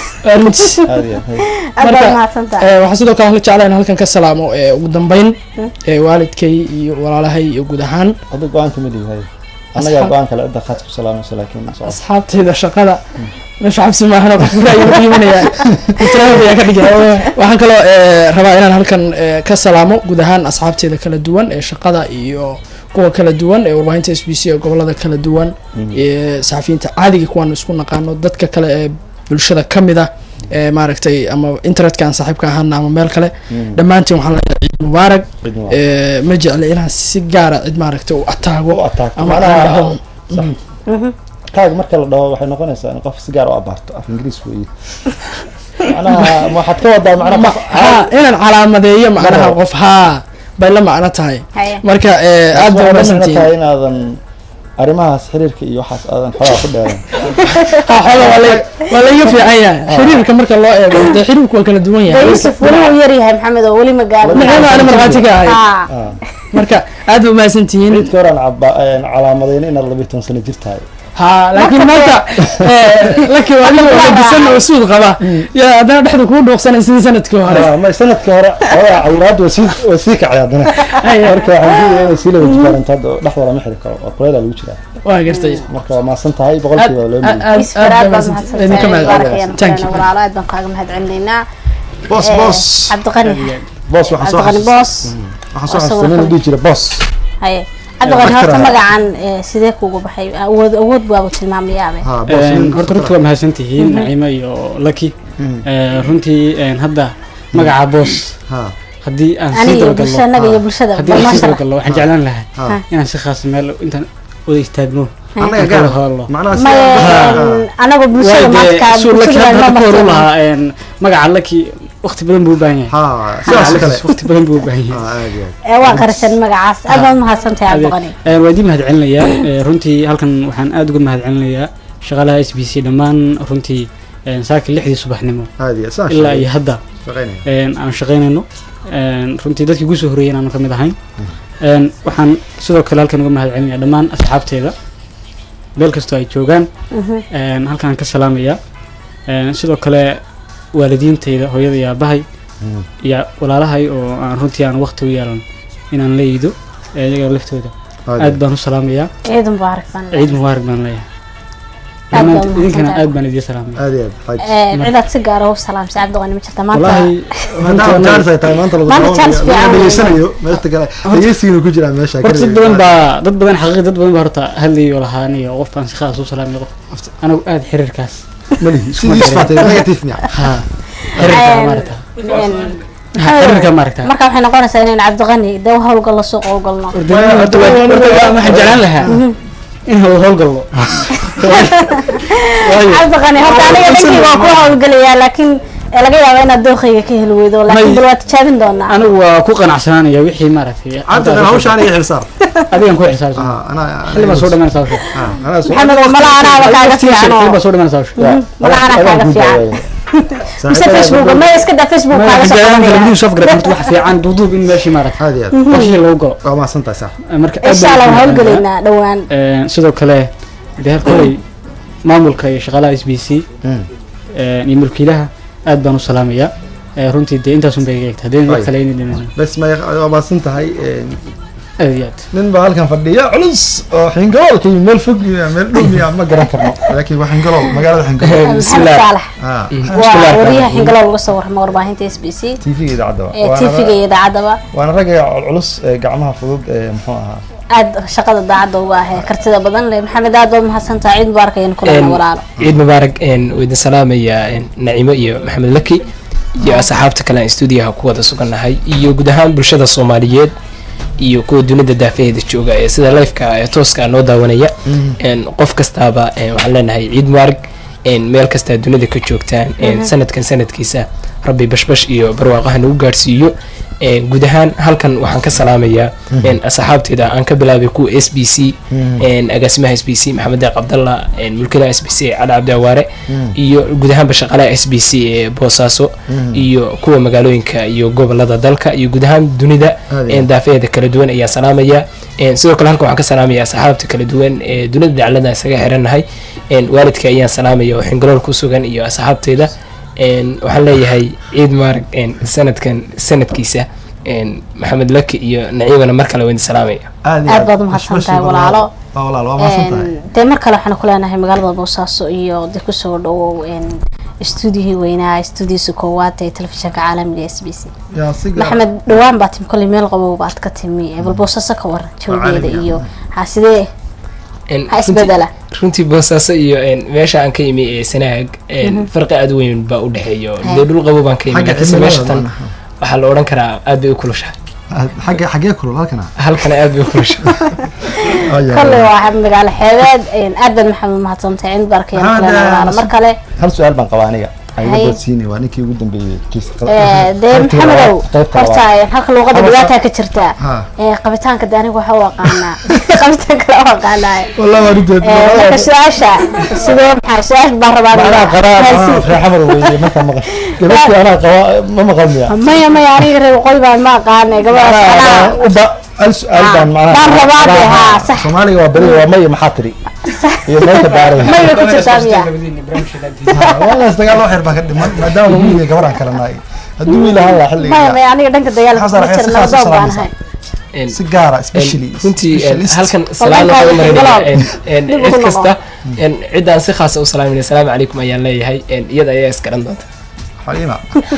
waxaa sidoo kale la jeclayn halkan ka salaamo ugu dambeyn waalidkay iyo walaalahay iyo guud ahaan adiga go'aan ka mid yahay anaga go'aan kale inta khaas ku salaamayso laakiin asxaabtayda shaqada meesha xabsi ma ahna qof ra'yi u qiiminaya inta ka dhigay waxaan kale rabaa inaan halkan ka salaamo guud ahaan asxaabtayda kala duwan ee shaqada iyo kuwa kala duwan ee warbaahinta SBC ee gobolada kala duwan ee saxafiyiinta caadiga kuwan isku naqaano dadka kale ee bulshada kamida maaragtay ama internetkan saaxiibka ahaana ama meel kale dhamaantiin waxaan leeyahay ciid mubaarak ma jecla inaan si gaar ah cid maaragtay u ataago ama taag marka la dhaho waxay noqonaysaa in qof si gaar u abaarto af ingiriis weeye macnaha waxaad ka wadaa macnaha inaan calaamadeeyo macnaha qof bay la macno tahay marka aad baa wanaagsantahay inaadan arrimahaas xiriirka iyo waxaas aadan xogaa ku dheeran waa laga fiican yahay xiriirka marka loo eego dee xiriirku waa kala duwan yahay Yusuf weli uu yar yahay maxamed oo weli ma gaarin ana marxaati ka ahay marka aad u mahadsantihiin ciidka horaan calaamadayna inaad 12 sano jirtahay ها لكن مالك لكن وانا بسنة وسود قبا يا هذا نحن كون دوقسنا سنة كهرة ما سنة كهرة عورات وسيك عيادنا marka waxaan siila wajibaan inta dhaxda la maxri karo oo qolada lagu jira waa gartay marka ma santahay boqolkiiba loo leeyahay isfaraad baan mahadsantahay walaalaad baan kaaga mahadcelinaa boss Cabdiqani waxaan soo xasuusanay dhigi jira boss haye Cabdiqani horta magacan sidee kuugu baxay awood baa tilmaamayaa horta runtii mahadsantihiin Naciima iyo Lucky runtii hadda magaca boss haddii aan bulshada waxaan jeclaan lahaa inaan si khaas meel intaan wada istaagno anaga bulshada magaca Lucky waqti badan buu u baahan yahay waqti badan buu u baahan yahay waa qarsan magacaas aad baan mahadsantahay Cabdiqani waa dib mahadcelinayaa runtii halkan waxaan aad uga mahadcelinayaa shaqaalaha SBC dhammaan runtii saaki 6 subaxnimo ilaa iyo hadda aan shaqeynayno runtii dadkii ugu soo horeeyeen aan ka mid ahayn waxaan sidoo kale halkan uga mahadcelinayaa dhammaan asxaabteeda meel kastoo ay joogaan halkan ka salaamaya sidoo kale waalidiintayda hooyada iyo aabahay iyo walaalahay oo aan runtii aan waqti u yeelan inaan la iido iyaga laftooda aad baan u salaamayaa ciid mubaarak baan leeyahay idinkana aad baan idin salaamay ciidaad si gaar ah u salaamsay Cabdiqani ma jirta dad badan xaqiiqi dad badan horta hadlayo lahaaniyo qof aan si khaas u salaamay qof anagu aad xiriirkaas xiriirka marka waxay noqonaysaa inaan Cabdiqani daw hawlgal la soo qowgalno waxaan jeclaan lahaa in hawlgalno Cabdiqani horta aniga dadkii waa ku hawlgalaya laakiin laga yaabo inaad dooqayga ka heli weydo laakiin bal waa tijaabin doonaa anigu waa ku qanacsanaanaya wixii maaragtay Cabdiqani hawshaan ay xilsaar adigan ku xilsaar xilma soo dhamaan sawir maxamed mala ana kaaga fiican xilma soo dhamaan sawir mala ana kaaga fiican mise Facebook ma iska da Facebook kaaga soo dhamaan shaf garabta wax fiican duuduub in meeshii maaragtay wixii loo galo waa ma santahay marka insha Allah hawlgalina dhawaan sidoo kale deer kulay maamulka iyo shaqaalaha SBC iyo mulkiilaha aad baan u salaamayaa runtii de intaas un bay eegtay hadeen wax kale in dhiman bas ma santahay aad nin baa halkan fadhiya culus oo xingalowka meel fog meel dhumi ma garan karno laakiin waxaan galow magaalada xingalow bismillah waa wariyaha xingalow laga soo warramay warbaahinta SBC TV-ga idaacadaba waana rag culus gacmaha fudud muxuu ahaa aad shaqada daacadda uga ah kartida badan leh maxamed aad baa mahadsantahay ciid mubaarak ayaan kulana walaalo ciid mubaarak idin salaamaya Naciimo iyo Maxamed Lucky iyo asxaabta kale stuudiyaha ku wada suganahay iyo guud ahaan bulshada Soomaaliyeed iyo kuwa dunida daafaheeda jooga ee sida live-ka ee tooska noo daawanaya qof kastaaba waxaan leenahay ciid mubaarak meel kasta dunida ka joogtaan sanadkan sanadkiisa rabbi bashbash iyo barwaaqaha nagu gaarsiiyo guud ahaan halkan waxaan ka salaamayaa asxaabteeda aan ka bilaabay kuwa SBC agaasimaha SBC Maxamed Deeq Cabdalla mulkiilaha SBC Cali Cabdi Awaare iyo guud ahaan shaqaalaha SBC ee Boosaaso iyo kuwa magaalooyinka iyo gobolada dalka iyo guud ahaan dunida daafaheeda kala duwan ayaan salaamayaa sidoo kale halkan waxaan ka salaamayaa asxaabta kala duwan ee dunida dacalada isaga xiranahay waalidka ayaan salaamaya oo xingalool ku sugan iyo asxaabteeda waxaan leeyahay ciid mubaarak sanadkan sanadkiisa Maxamed Lucky iyo Naciimana mar kale waan salaamaya aad baad mahadsantahay walaalo de mar kale waxaan ku leenahay magaalada Boosaaso iyo dad ku soo dhawow stuudiyo weynaa stuudiyo koowaad ee telefishinka caalamiga SBC Maxamed dhawaan baad tim kulli meel qabow baad ka timi bal Boosaaso ka waran joogeeda iyo xasidee isbedela runtii Boosaaso iyo meesha aan ka imi ee Sanaag farqi aad weyn baa u dhaxeeyo dhul qabow baan ka imi meeshatan waxa la oran karaa aad bay u kulushahay xagee kulul halkan aad bay u kulushahay kale waa magaalo xeebeed aad baan maxamed mahadsantahay in barkeen mar kale hal su'aal baan qabaa aniga ayuu boodsiinay waa ninkii ugu dambeeyay kiiska maxamedow horta halka luqada dhibaata ka jirta qabitaanka aniga waxa uu aqaanaa qabitaanka la aqaanaa wallahi waa ridad marka su'aasha sidoo maxay su'aal baan rabaa xamar weeye marka maqal gabadhii ana qaba ma maqalmiya maya aniga reer qoy baan ma aqaanay gabadha السؤال بان معنا بان رباطي ها صح سومالي waa bari waa may maxaa tiri يلا كبار ما يكون تشابيا والله استقال واحد بقى ما دام ويلي قبران كلامي هدوي لها الله حلي ما يعني دنك ديال حصل سيجاره سبيشلي runtii halkan salaam waxaan marinayaa cid kasta cidaan si khaas ah u salaaminay assalaamu calaykum ayaan leeyahay iyada ayaa iska dhan doonta xaliima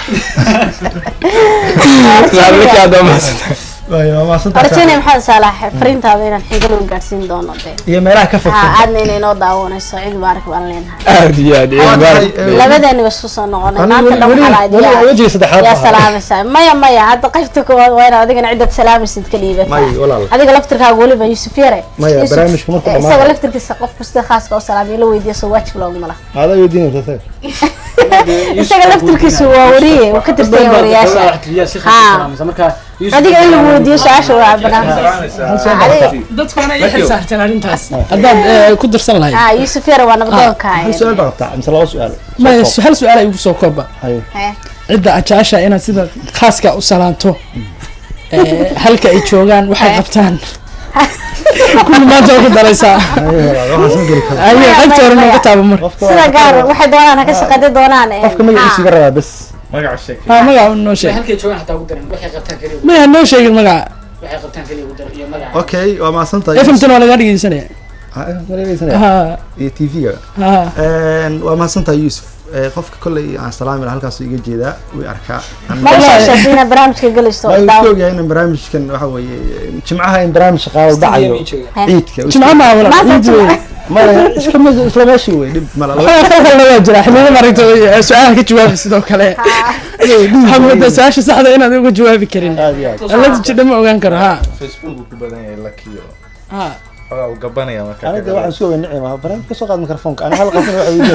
arjina maxaa salaah fariintaada inaan xigal u gaarsiin doono iyo meelaha ka fog aadna inay noo daawanayso cid baarak baan leenahay aad iyo aad labadani bas soo noqonay maanta dhammaanayay ya salaamaysa maya hadda qaybta koowaad waa inaad adigana cidda salaamaysid ka dhiibata adiga laftirkaaga waliba Yusuf Yare maya barnaamijku markuu dhamaado isaga laftirkiisa qof kasta khaaska oo salaamiyo la weydiiyo soo waajib loogu mala hada weydiinaysa isaga laftirkiisa waa wariye oo ka tirsan wariyaasha marka adiga in lagu weydiiyo su'aasha waa banaan dadkuna ay xilsaarteen arintaas haddaad ku dirsan lahayd Yusuf Yare waa nabdoonka su'aal baa qabtaa mise laba su'aal ma hal su'aal ay ugu soo kooba cidda ajaasha inaad sida khaaska u salaanto halka ay joogaan waxay qabtaan كل ما جاك دريسا أيه أكثر من كتاب مر سلا قار واحد دونان هكذا قد دونان قفك ما يعيش يقرأ بس ما قاعد شيء ما قاعد إنه شيء هل كي حتى أقدر وحي قبتان كلي ما إنه شيء ما قاعد وحي قبتان كلي أقدر يا ما قاعد أوكي وما صنت فهمتنا ولا قاعد يسنى ها تي في وما صنت يوسف qofka kulay aan salaam ilaa halkaas iga jeeda way arkaa ma shaqeynaa barnaamijka galisto daaw oo yahay barnaamijkan waxa weeye jimcaha in barnaamij shaqaale dhacayo ciidka jimcaha ma isla meeshii way dib ma la waa jira xilliga maragto su'aalaha ka jawaab sidoo kale maxamed su'aasha saxda inaad uga jawaabi karin alla jidda ma ogaan karo ha Facebook ku badan yahay lakiyo ha وقبنا marka aniga waxaan soo weynahay ma barnaamij ka soo qaad mikrofoonka ana hal qofna waxa uu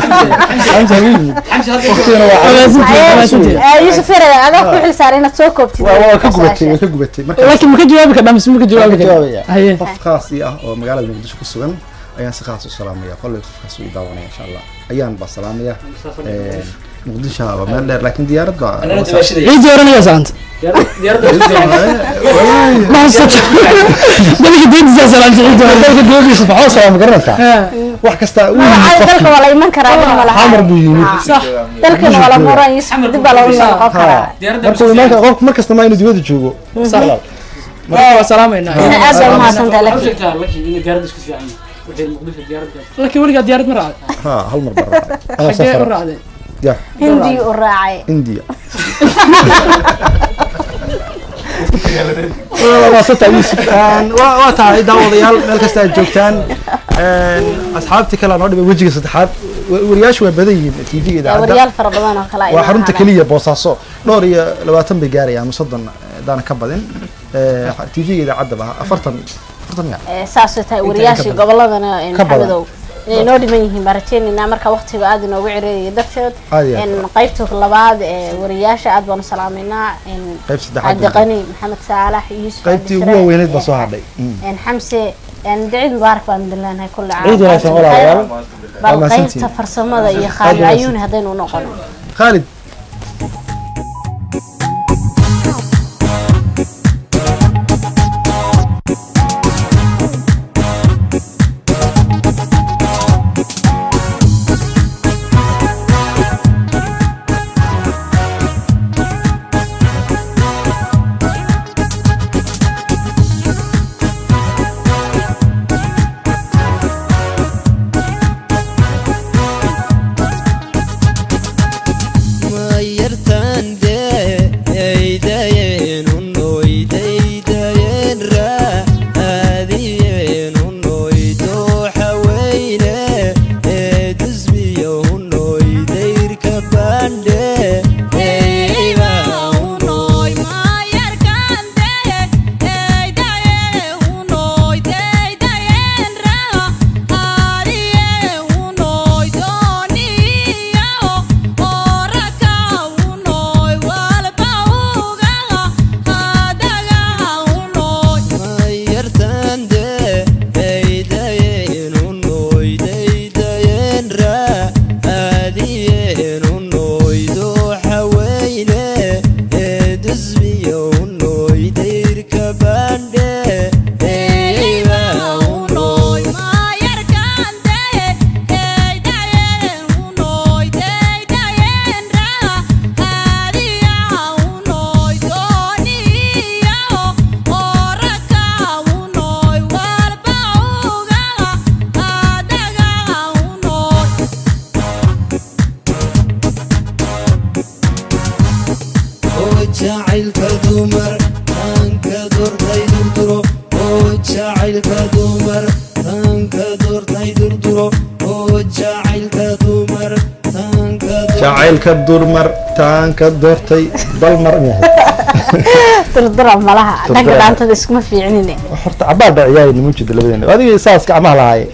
jeedaa Yusuf Yare aad ku xil saaray inaad soo koobtid waa ka gubatay marka laakiin ma ka jawaabi karnaa mise ma ka jawaabi karnaa qof khaas ah oo magaalada Muqdisho ku sugan ayaan si khaas u salaamaya qolay qofkaas uu daawanaya insha Allah ayaan ba salaamaya Muqdisho waa meel dheer laakiin diyaarad baa ciid diyaaranaya saanta ما صدق دلك ديد زلان تعيد دلك ديد صفحه صار مقرنسا wax kasta uu dalka wala iman karaa ma laha amar buu yimid sax dalka wala moran yisxamd dib la noqon karaa marka qof markasta ma inuu dibada joogo salaam marka salaamayna aad ma santa laakiin diyaarad isku fiican waxay muqdisho diyaarad laakiin waliga diyaarad ma raacay ha hal mar barra ana safar raacay ya hindi u raacay india والله صدق يوسف واتاي داوديال meel kasta ay joogtaan asxaabti kala noo dhibay wajiga saddexaad wariyaashu way badan yihiin TV-ga idaacada wariyaal fara badan oo kala waa xarunta kaliya Boosaaso dhowr iyo 20 bay gaarayaan 30 dana ka badan TV-ga idaacada baa 40 saasoo tahay wariyaashii goboladana maxamedow inoo dhiman yihiin barateynina marka waqtiga aad inoogu cireeyay darteed in qaybta labaad ee wariyaasha aad baan salaaminaa in qayb saddexaad Qani Maxamed Saalax Yusuf qaybtii ugu weyneed ba soo hadhay in Xamse in Dicid Mubaarak baan dilaanahay kulli caam ciid wanaagsan walaalayaal bal qaybta farsamada iyo Khalid Ayuuni hadaynu noqono Khalid جعل كدمر أنك دورتي دردرو جعل كدمر أنك دورتي دردرو جعل كدمر جعل كدمر تانك دورتي ضلمر تردر مالها دنك أنت اسمه في عيني حرت عباد عيالي موجود لبدين هذه ساس كعمها هاي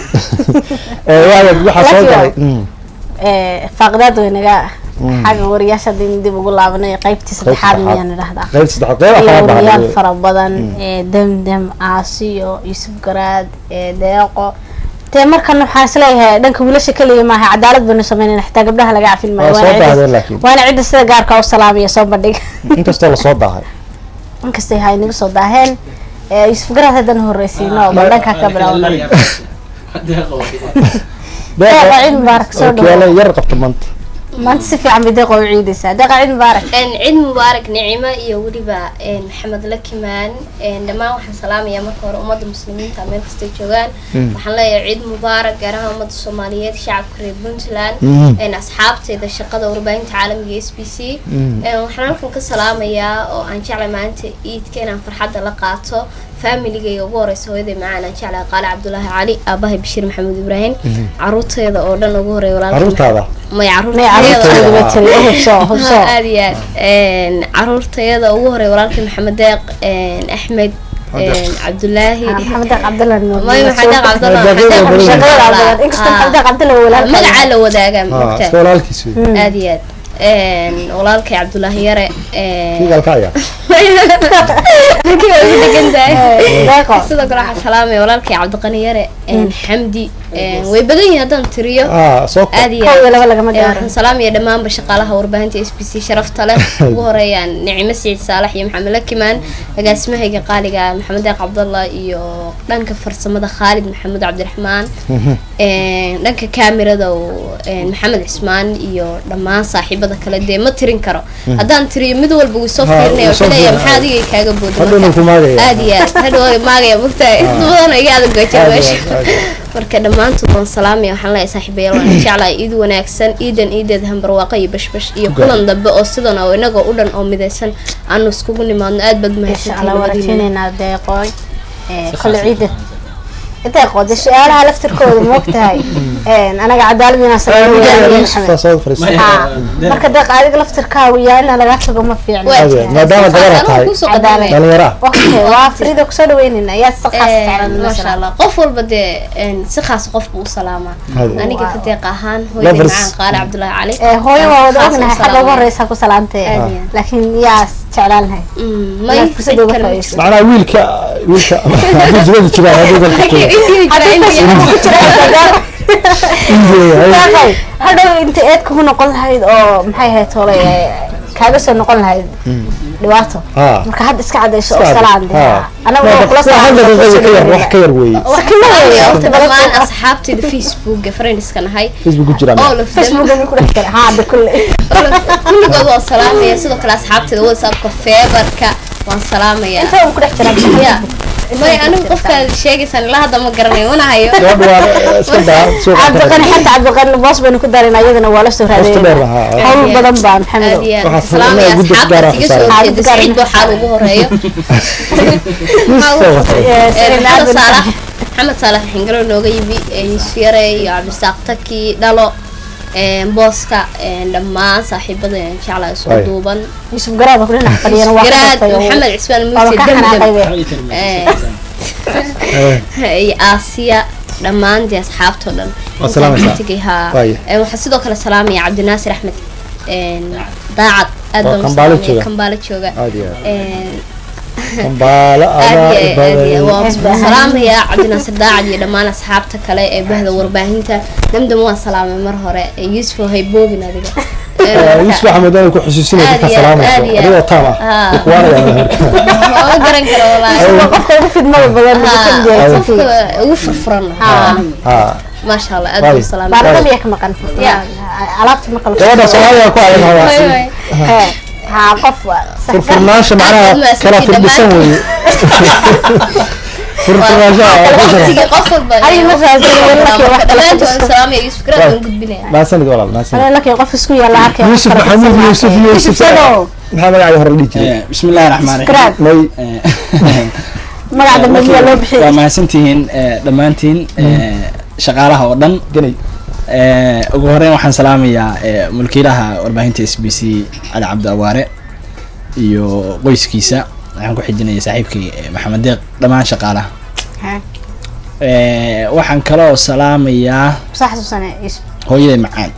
وايد وحصل فقدات وينجا حاجة ورياشة دين دي بقول لابني قيبتي صدحات ميان رهدا قيبتي صدحات غير وريال فربضان دم عاصيو يوسف قراد دياقو تمر كانوا حاسليها دنك ولا شكل ما هي عدالة بنسمين نحتاج قبلها لقى في الماء وانا عند السجار كاو سلامية صوب بديك انت استوى صوت هاي انك استي هاي نقول صوت هين يوسف قراد هذا هو الرئيسين أو بدك هكبر ولا دقيقة عيد مبارك صدق يلا يرقب تمنت ما انت سفي عم بدقيقة وعيد دقيقة عيد مبارك عيد مبارك نعيمة يولي با محمد لكمان لما وحن سلام يا مكور أمد المسلمين تعمل كستيجوان وحنا عيد مبارك جرها أمد الصوماليات شعب قريب بنتلان إن أصحاب تيدا الشقة وربعين عالم جي SBC وحنا لكم كسلام يا وأن شعلا ما أنت إيد كنا فرحة لقاته فاميلي جاي وورس هويدي معنا إن شاء الله قال عبد الله علي أباه بشير محمد إبراهيم عروت هذا أوردن وجوري ولا عروت هذا ما يعروت هذا هذه عروت هذا وجوري ولكن محمد داق أحمد عبد الله محمد داق عبد الله ما محمد داق عبد الله عبد الله ولا ما على وداقة سؤال كيسوي هذه walaalkay Cabdullaahi Yare sidoo kale waxaan salaamay walaalkay Cabdiqani Yare Xamdi way badan yihiin haddaan tiriyo aad iyo waxaan salaamay dhammaan shaqaalaha warbaahinta SBC sharafta leh ugu horeeyaan Nicimo Saciid Saalax iyo Maxamed Lakimaan agaasmahayga qaaliga Maxamed Deeq Cabdallah iyo dhanka farsamada Khalid Maxamed Cabdiraxmaan dhanka kaamirada Maxamed Cismaan iyo dhammaan saaxiibada kala de ma tirin karo haddaan tiriyo mid walba uu soo fiirinayo waxay maxaa adiga kaaga boodin aad iyo hadhow maagaya mugtay badan iga adag gaajay marka dhamaantood waan salaamay waxaan leeyahay saaxiibayaal waan jeclahay iid wanaagsan iidan hambarwaaqo iyo bashbash iyo kulan dambe oo sidan oo inaga u dhan oo midaysan aanu iskugu nimaadno aad bad mahadsantihiin deeqoy kala ciid انت قد السؤال لفتركود موقتها انا قاعد عالمي marka deeq adiga laftirka wiyaana laga tago ma fiicna maadaama gabar tahay dhalinyaro waa friido ku soo dhaweynina ayaa si khaas ah ma sha Allah qof walba de si khaas qof uu salaama aniga ka deeq ahaan hooyada macaan qaal Cabdullaahi Cali hooyo waa wada ognahay xaq ugu horeysa ku salaantay laakiin yaa jeclaanahay ma fursad uga faa'iideyso macna wiilka هذا أنت إيد كهون نقول هاي أو محي هاي طولي كابس نقول هاي دواتو مركز حد إسكع عاد إيش أصلا عندي أنا وخلاص راح كير وي طبعا أصحابتي الفيسبوك فريندز كان هاي فيسبوك جرام فيسبوك بيكون أكتر هذا كل جوا السلام يا سيدو كلا أصحابتي دول ساب كافيه بركة والسلام يا أنت بكون أكتر ما أنا قفك الشيء سن لا هذا ما قرني وأنا هيو عبد الغني حتى عبد الغني باص بينو كدار إن أيضا ولا استوى هذا حول بدن بان محمد السلام يا أصحاب تسعيد بحال وجوه هيو محمد صالح حنقرأ نوجيبي يسيري عبد الساق تكي دلو بوسكا لما صاحبة إن شاء الله صدوبا يوسف قراد كلنا حقلينا واحد محمد عثمان الموسي دم آسيا لما عندي أصحاب طولن وحسيدو كلا سلام يا عبد الناصر أحمد ضاعت أدم كمبالة شوقة سلام يا عبد الناصر داعي لما أنا أصحابتك على بهذا ورباهنته دمدم وسلام مرة يوسف وهي بوبنا ذي يوسف حمدان يكون حسوسين بك سلام هذا طامع إخواني قرن كرولا قف في دماغ بدل وفر فرن ما شاء الله أدب السلام بعد ذلك مكان يا علاقة مكان كذا سؤال يا كوارث ها قف فرناش معنا كلا في البسوي maasanid walaal maasanid laakiin qof isku yaala arkay Yusuf Maxamuud Yusuf maxaa magaca hore dhigi jiray bismillaahir rahmaanir rahiim magaca dambiga loo bixiyo waa mahadsantihiin dhammaantiin shaqaalaha oo dhan ugu horeyn waxaan salaamayaa mulkiilaha warbaahinta SBC Ali Cabdi Awaare iyo qoyskiisa waxaan ku xijinaya saaxiibkii Maxamed Deeq dhammaan shaqaalaha waxaan kaloo salaamayaa hooyaday macaan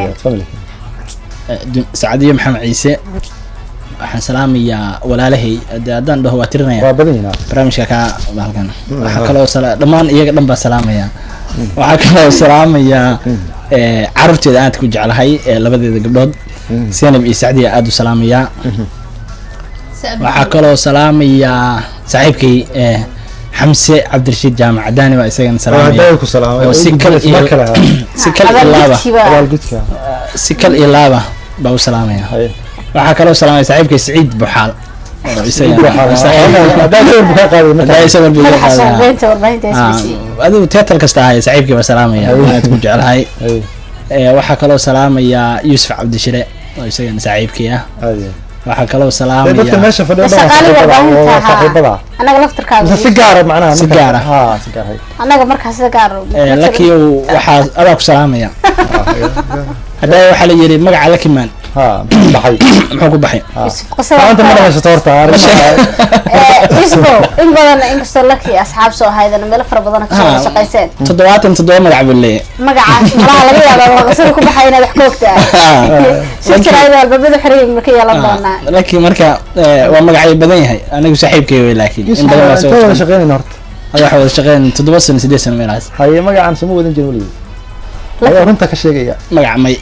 Saacadiyo Maxamed Ciise waxaan salaamayaa walaalahay haddaan dhaho waa tirinaya barnaamijka ka halkan waxaa kaloo dhammaan iyaga dhan baa salaamaya waxaa kaloo salaamayaa carruurteeda aad ku jeclahay labadeeda gabdhood Zainab iyo Saacadiya aad u salaamayaa waxaa kaloo salaamayaa saaxiibkay Xamse Cabdirashiid Jaamac Cadaani waa isagana salaamaya si kal iyo laaba baa u salaamaya waxaa kaloo salaamaya saaxiibkay Saciid Buxaal adigu teatar kasta ahay saaxiibkii baa salaamaya aad ku jeclahay waxaa kaloo salaamayaa Yuusuf Cabdishire oo isagana saaxiibkii ah waxaa kaloo salaamaya dadka meesha fadhiyo saaxiibada anaga laftarkaaga si gaar ah macnaha si gaar ah si gaar ah anaga markaas si gaar ah lakiyo waxa adaa ku salaamaya hadaa waxa la yiri magaca Lakiman baxay muxuu ku baxay anta ma dhashay torta isbo in badan inkastoo laki asxaab soo haydana meel fara badan ka soo shaqayseen 77 magac buu leeyahay magacaas malaha laga yaabaa qasar ku baxay inaad wax ka ogtaa shirkada albabada xiriir ma ka yeelan doonaa laki marka waa magacay badan yahay anigu saaxiibkay way laakiin in badan waa soo shaqeynaa horta waxa wada shaqeyn 7 sano 8 sano meelaas haye magacan sama wadan jirin waligeed ayaa runta ka sheegaya magac may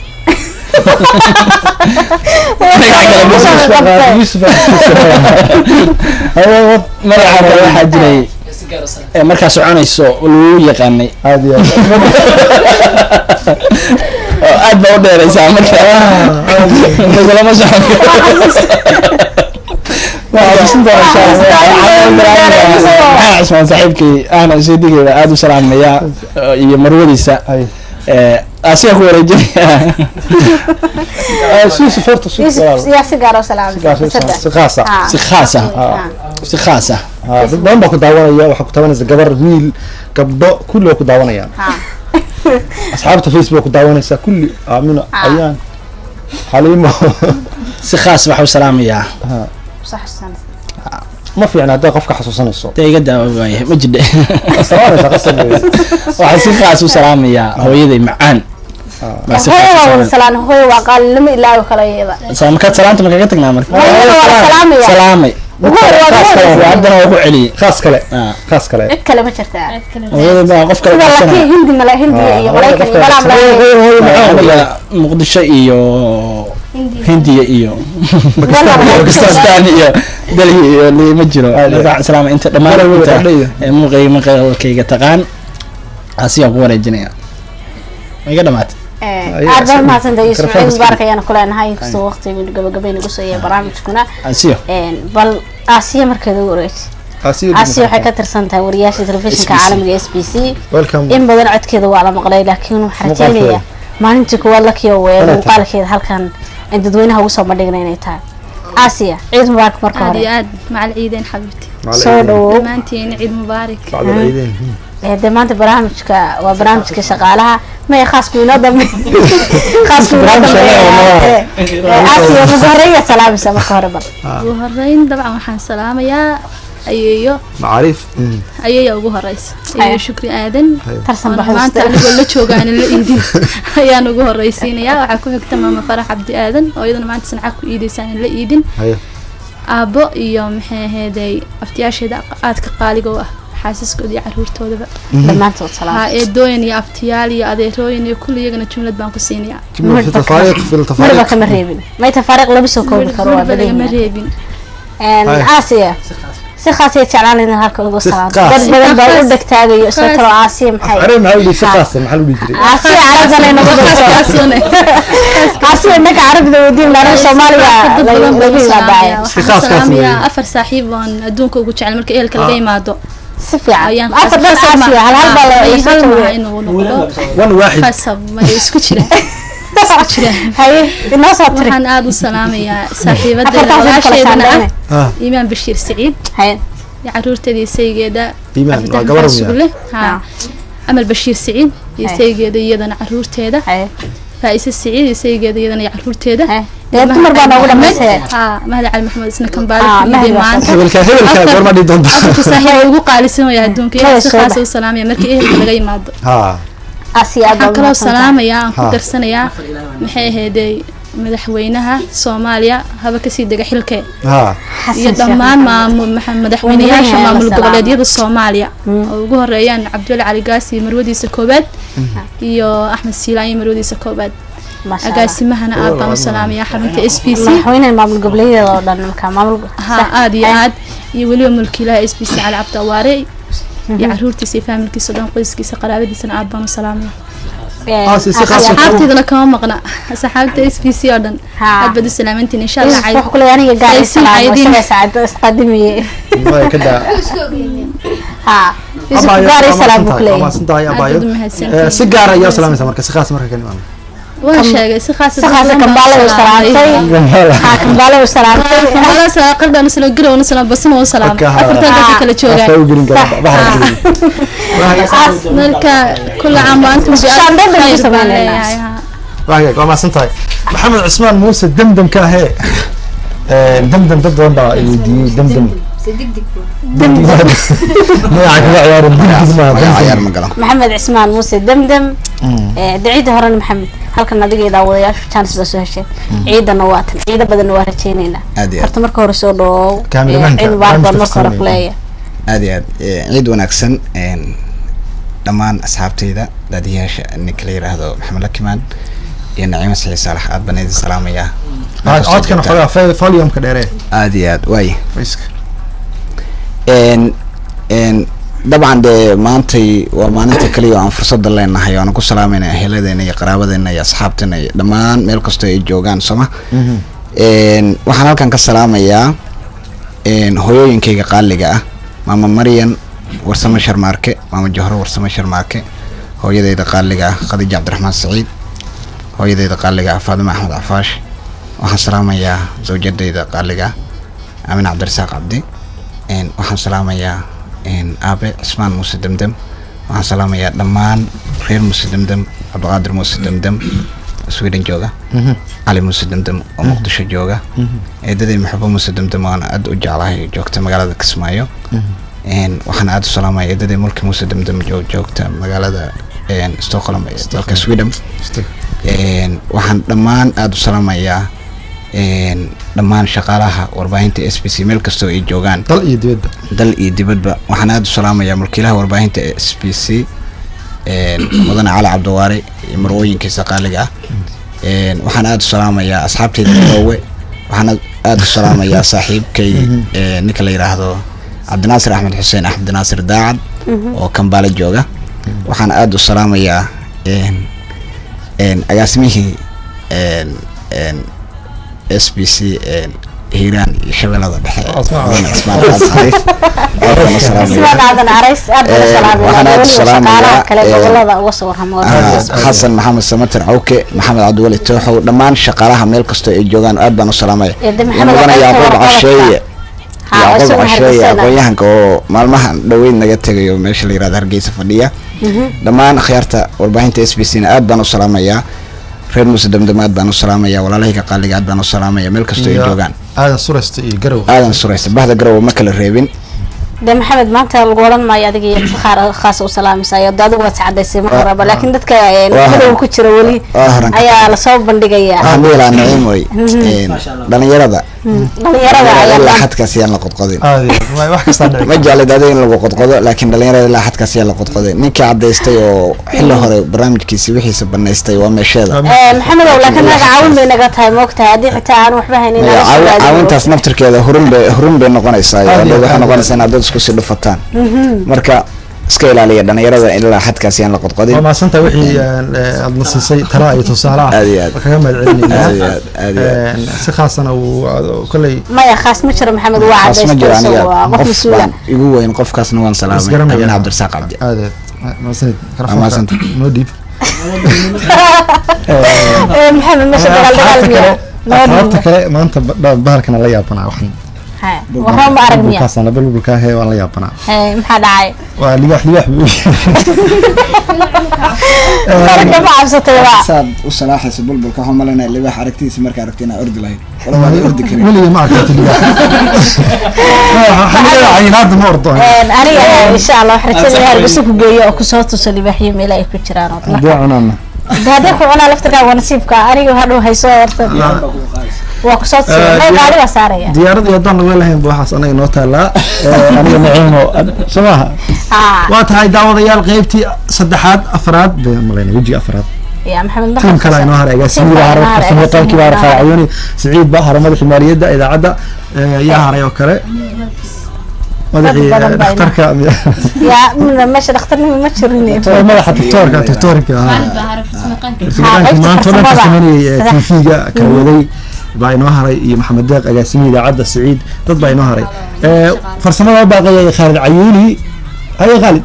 magaca waxaa jiray markaa soconayso lagu yaqaanay aad baa u dheeraysaa marka lama socon عشان صاحبك أنا سيدي هذا سلام يا يمرودي سا أسيا هو رجال شو سفرت شو يا سيجارة سلام سخاسة سخاسة سخاسة دائما بكون داوانا يا وحكون داوانا إذا جبر ويل قبض كله بكون داوانا يا أصحاب الفيسبوك داوانا سا كل عمنا أيام حليمة سخاسة وحو سلام يا صح السنة ما في يعني هذا قفك حسوسنا الصوت تيجي مجد وحسين خاص وسلام يا هو يدي معان هو سلام هو وقال لم إلا وخلاص سلام كات سلامت ما كنت تقنع مرك سلامي وعندنا أبو علي خاص كله خاص كله اتكلم ما شرتها هو ده قفك هندي ملا هندي ولكن ملا مقدشة إيو هندية إيو باكستان إيو دلهي اللي مجرو سلام أنت لما أنت مغي كي تقان أسيا قوة الجنية ما يقدر مات أربعة ما سنديش مبارك أنا كلنا هاي كسو وقت من قبل نقصي برامج كنا أسيا بل أسيا مركز وريش أسيا حكى ترسنتها ورياش تلفزيون كعالم SBC إن بدن عد كذا وعلى مقلي لكن حرتينية ما ننتك والله كيو وقال كذا هل كان أنت دوينها وصل ما دقنا نيتها آسيا عيد مبارك مركز عاد مع العيدين حبيبتي صوروا دمانتين عيد مبارك بعد العيدين دمانت برامجك وبرامجك شغالها ما يخاص كوينو دم خاص كوينو دم آسيا مظهرية سلام سما كهرباء وهرين طبعا وحن سلام يا أيوه معارف أيوه وجوه الرئيس أيوه شكري آدم ترسم بحث ما أنت أقول لك شو قاعد اللي يا نجوه الرئيسين يا وعكوه تمام فرح عبد آدم وأيضا ما أنت سنعكو إيدي سنة اللي إيدين أبو يوم هذي أفتياش هذا قاتك قالي جوا حاسس كودي عرور تودا لما أنت وصلت ها إدوين يا أفتيالي يا أديروين يا كل يجنا جملة بانكوسين يا في تفارق في التفارق مرة كمريبين ما يتفارق لبسوا كون كروا بدين مريبين آسيا si khaasiyad jeclaan in halka lagu salaamo dad badan baa u dhagtaagayo isla talo Aasiya maxay arrin hawli si khaas ah maxaa lagu jiray Aasiya aragana inagu Aasiya inaka aragda wadin la Soomaaliya lagu yiraahdaa si khaas ah afar saaxiib aan adduunka ugu jecel marka ehelka laga yimaado سفيع ayaan أفضل آسيا هل ون واحد qasab ma isku jira هاي الناس أطرق waxaan aad u salaamayaa saaxiibadeeda walaasheedana iimaan bashiir saciid هاي caruurteeda isaygeeda إيمان قبرهم ha amal bashiir saciid isaygeeda iyadana caruurteeda faa'isa saciid isaygeeda iyadana caruurteeda dumar baa noogu dhamaysay ha mahad cali maxamed isna kan baali maanta hebelka gorma dhii doonta saaxiib ugu qaalisan way adduunka si khaas ah u salaamaya markii ehelka laga yimaado آسيا waxaan kaloo salaamayaa aan ku darsanayaa maxay ahaydey madaxweynaha Soomaaliya haba kasii daga xilkee iyo dhammaan madaxweynayaasha maamul goboleedyada Soomaaliya oo ugu horeeyaan Cabdulle Cali Gaasi marwadiisa koobaad iyo Axmed Siilaan marwadiisa koobaad agaasimahana aad baan u salaamayaa xarunta SPC madaxweynaha maamul goboleedyada oo dhan marka maamul aad iyo waliba mulkiilaha SPC Cali Cabdawaare يا عرورتي سي فاملكي سودان قيسكي سقرابدي سن عاد بانو سلامي صحابتي دنا كما مقنا صحابتي اس بي سي ودن عاد بدو سلامنتين ان شاء الله عيد كل يعني قاعد سلام سعد استقدمي كدا ها قاري سلام بكلي ما سنتاي ابايو سيجاره يا سلام marka si khaas marka kan waa sheegay si khaas kan baale u salaamtay kan baale u salaamtay wala saa qardaan isla garoon isla basan oo salaam afartan ka kala joogaan marka kul caam antum waa ma santahay maxamed cismaan muuse damdam ka he damdam dad doon baa idii damdam محمد عثمان موسى دمدم دعيده هرن محمد halkan adiga ida wadayaashu chance ba soo heshay ciidana waa tan ciida badan waa rajeynayna horta marka hore soo dhoo ciid baan marka hore play aad ciid wanaagsan dhamaan asxaabteyda daadiyaasha ninkala yiraahdo maxamed lakimaan iyo naciima saxiix salax aad baan idin salaamayaa codkan xogaa volume ka dheeree aad way dabcan dee maantay waa maalinta kaliya aan fursada leenahay oo aan ku salaamayna ehelada iyo qaraabadeena iyo asxaabteena iyo dhammaan meel kasta ay joogaan soma waxaan halkan ka salaamayaa hooyooyinkayga qaaliga ah maama Maryan warsamo Sharmaarke maama Johro warsamo Sharmaarke hooyadeyda qaaliga ah Khadija Cabdiraxmaan Saciid hooyadeyda qaaliga ah Faadima Axmed Afaash waxaan salaamayaa zawjadeyda qaaliga ah Aamin Cabdirasaaq Cabdi waxaan salaamayaa aabe Cismaan Muuse Damdam waxaan salaamayaa dhammaan reer Muuse Damdam Cabdiqaadir Muuse Damdam Sweden jooga Ali Muuse Damdam oo Muqdisho jooga eedaday Maxabo Muuse Damdam waan aad u jeclahay joogta magaalada Kismaayo waxaan aad u salaamayaa eedaday Mulki Muuse Damdam joogta magaalada Stockholm ee dalka Sweden waxaan dhammaan aad u salaamayaa dhammaan shaqaalaha warbaahinta SPC meel kasto ay joogaan dal iyo dibadba waxaan aad u salaamayaa mulkiilaha warbaahinta SPC mudane Cali Cabdawaare iyo marwooyinkiisa qaaliga ah waxaan aad u salaamayaa asxaabteyda Doowe waxaan aad u salaamayaa saaxiibkay ninka la yiraahdo Cabdinaasir Axmed Xuseen Cabdinaasir Daacad oo Kampala jooga waxaan aad u salaamayaa agaasimihii SPC هيران شغلة حسن محمد سمتر عوكي محمد عبد الولي توحو دمان شقالها ميل كستو جوغان ادبان السلامية مدن يعقوب عشية يعقوب عشية aqoonyahanka oo maalmahan dhaweyn naga tagayo meesha la yiraahdo Hargeysa fadhiya dhamaan khayarta warbaahinta SPC aad baan u salaamayaa reer Muuse Damdam aad baan u salaamayaa walaalahayga qaaliga aad baan u salaamayaa meel kasto ay joogaan aadan suraysta bahda garow ma kala reebin ده محمد ما أنت القولان ما يدقي فخار خاص وسلام سايا دادو وتعدي سيما خرابة لكن دتك نقدر كتير ولي أيا لصوب بندقية أهلا نعيم وي دنا يرضى لا حد كسيان لقط قضي ما جعل دادين لقط قضي لكن دنا يرضى لا حد كسيان لقط قضي نك عبد يستيو حلو هره برامج كيسي وحي سبنا يستيو ومشي هذا محمد ولكن أنا عاون بينك هاي موقتها دي حتى أنا وحبها هنا عاون تصنف تركيا هرم بينقون يسايا ولا إحنا قلنا سنة isku si dhufataan marka iska ilaaliya dhalinyarada ilaa xadkaas yaan la qodqodin waa maasanta wixii aad nasiisay tala iyo tusaale ah kaga mahadcelinayna si khaasana kolley maya khaas ma jiro maxamed waa cadaysta waa qof masuula igu weyn qofkaasna waan salaamay amin cabdirasaaq cabdi maasanta noo dhiib محمد ماشي أصحابتا كله ما أنت بهالكنا لا يابنا وحين وهم أرجمية كاسنا بلبل كاهي ولا يابنا محد عاي وليح بركة ما عبسة تبع صاد وصلاح بلبل كاهم لنا اللي بحركتي سمر كاركتينا أرد لاي ولا ما أرد كريم ولي ما عرفت اللي حنا عينات مرضى أنا إن شاء الله حرتني هربسك جيو وكسوت وصلي بحيم إلى كتيران دعونا هذا أنا لفتك ونسيبك أنا هذا هيصير وكسوت ما قاعد وسارية ديارة يدان ولا هم بوحص أنا نوتها لا أنا نعيمه سماها واتهاي دعوة ريال غيبتي صدحات أفراد بملينا وجي أفراد يا محمد تيم كلا نهار أجاسمي بحر قسمتان كبار عيوني سعيد بحر مدح مارية دا إذا عدا يا هاري وكره مدحي اخترك يا من ماشي اخترني من مشرني مدح تكتورك ما أنت ولا تسمعني كيفية كروي باينو هاري محمد داق أجاسمي إذا عدا سعيد ضد باينو هاري فرسمة باقي خالد عيوني هاي خالد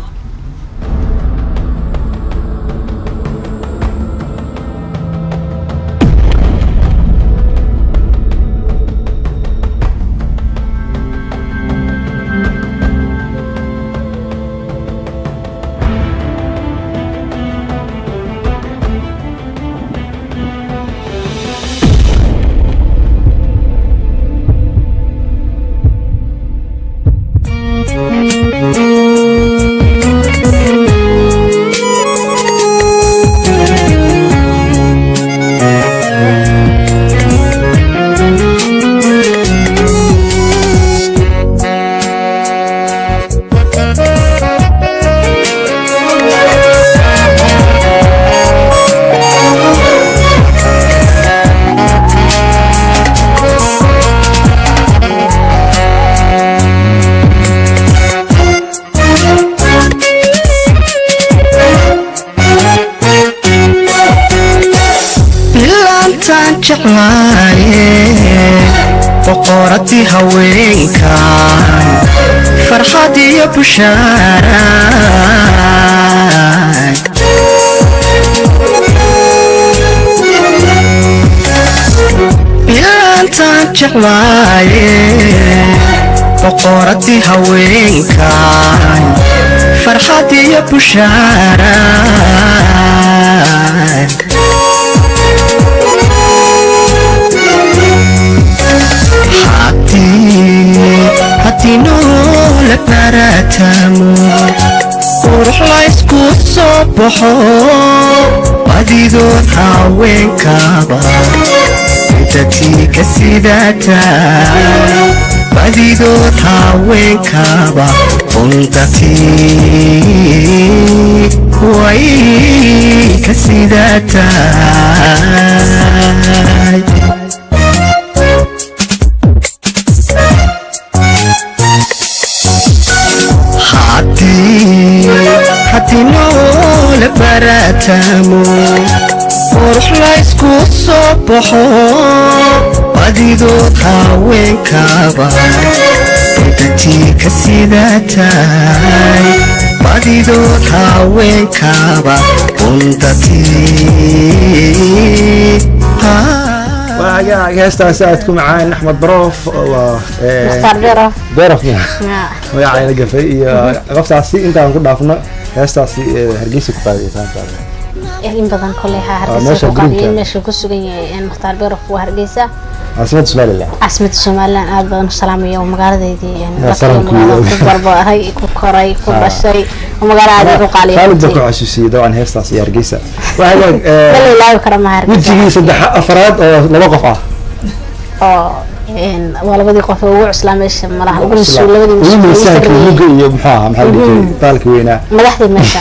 فقرتي هويك فرحتي يا بشارك يا انت جعلاي فقرتي هويك فرحتي يا بشارك هاتي نولك نراتمو وروح لا يسكو صبحو وديدو حاوين كابا انتتي كسيداتا وديدو حاوين كابا انتتي وي كسيداتا حتى نول براتمو وروح لا يسكو صبحو وديدو حاوين كابا انتتي كسيداتاي وديدو حاوين كابا انتتي وهاجا هستا ساعتكم معاين احمد بروف مختار بيرف ويا عيل قفي قفتاسي انت نقول دافنا هستاسي هرجيسي كبادي in badan koleyha hargeysa ku qaadiyay meesha ku sugan yahay Mukhtaar Beerof waa hargeysa عاصمة Soomaaliland عاصمة Soomaaliland aad baan u salaamayaa magaaladeedii ku barbaaray ku koray ku dhashay magaalada ku qaaliyay Khalid ku xasuusiyay dabcan heestaas iyo hargeysa waxa la karama hargeysa wajigii saddex afraad oo laba qof ah waa labadii qof ugu cuslaameysha malaha ugu masuul labadii masuul iyo maxaa taalka weynaa madaxdii meesha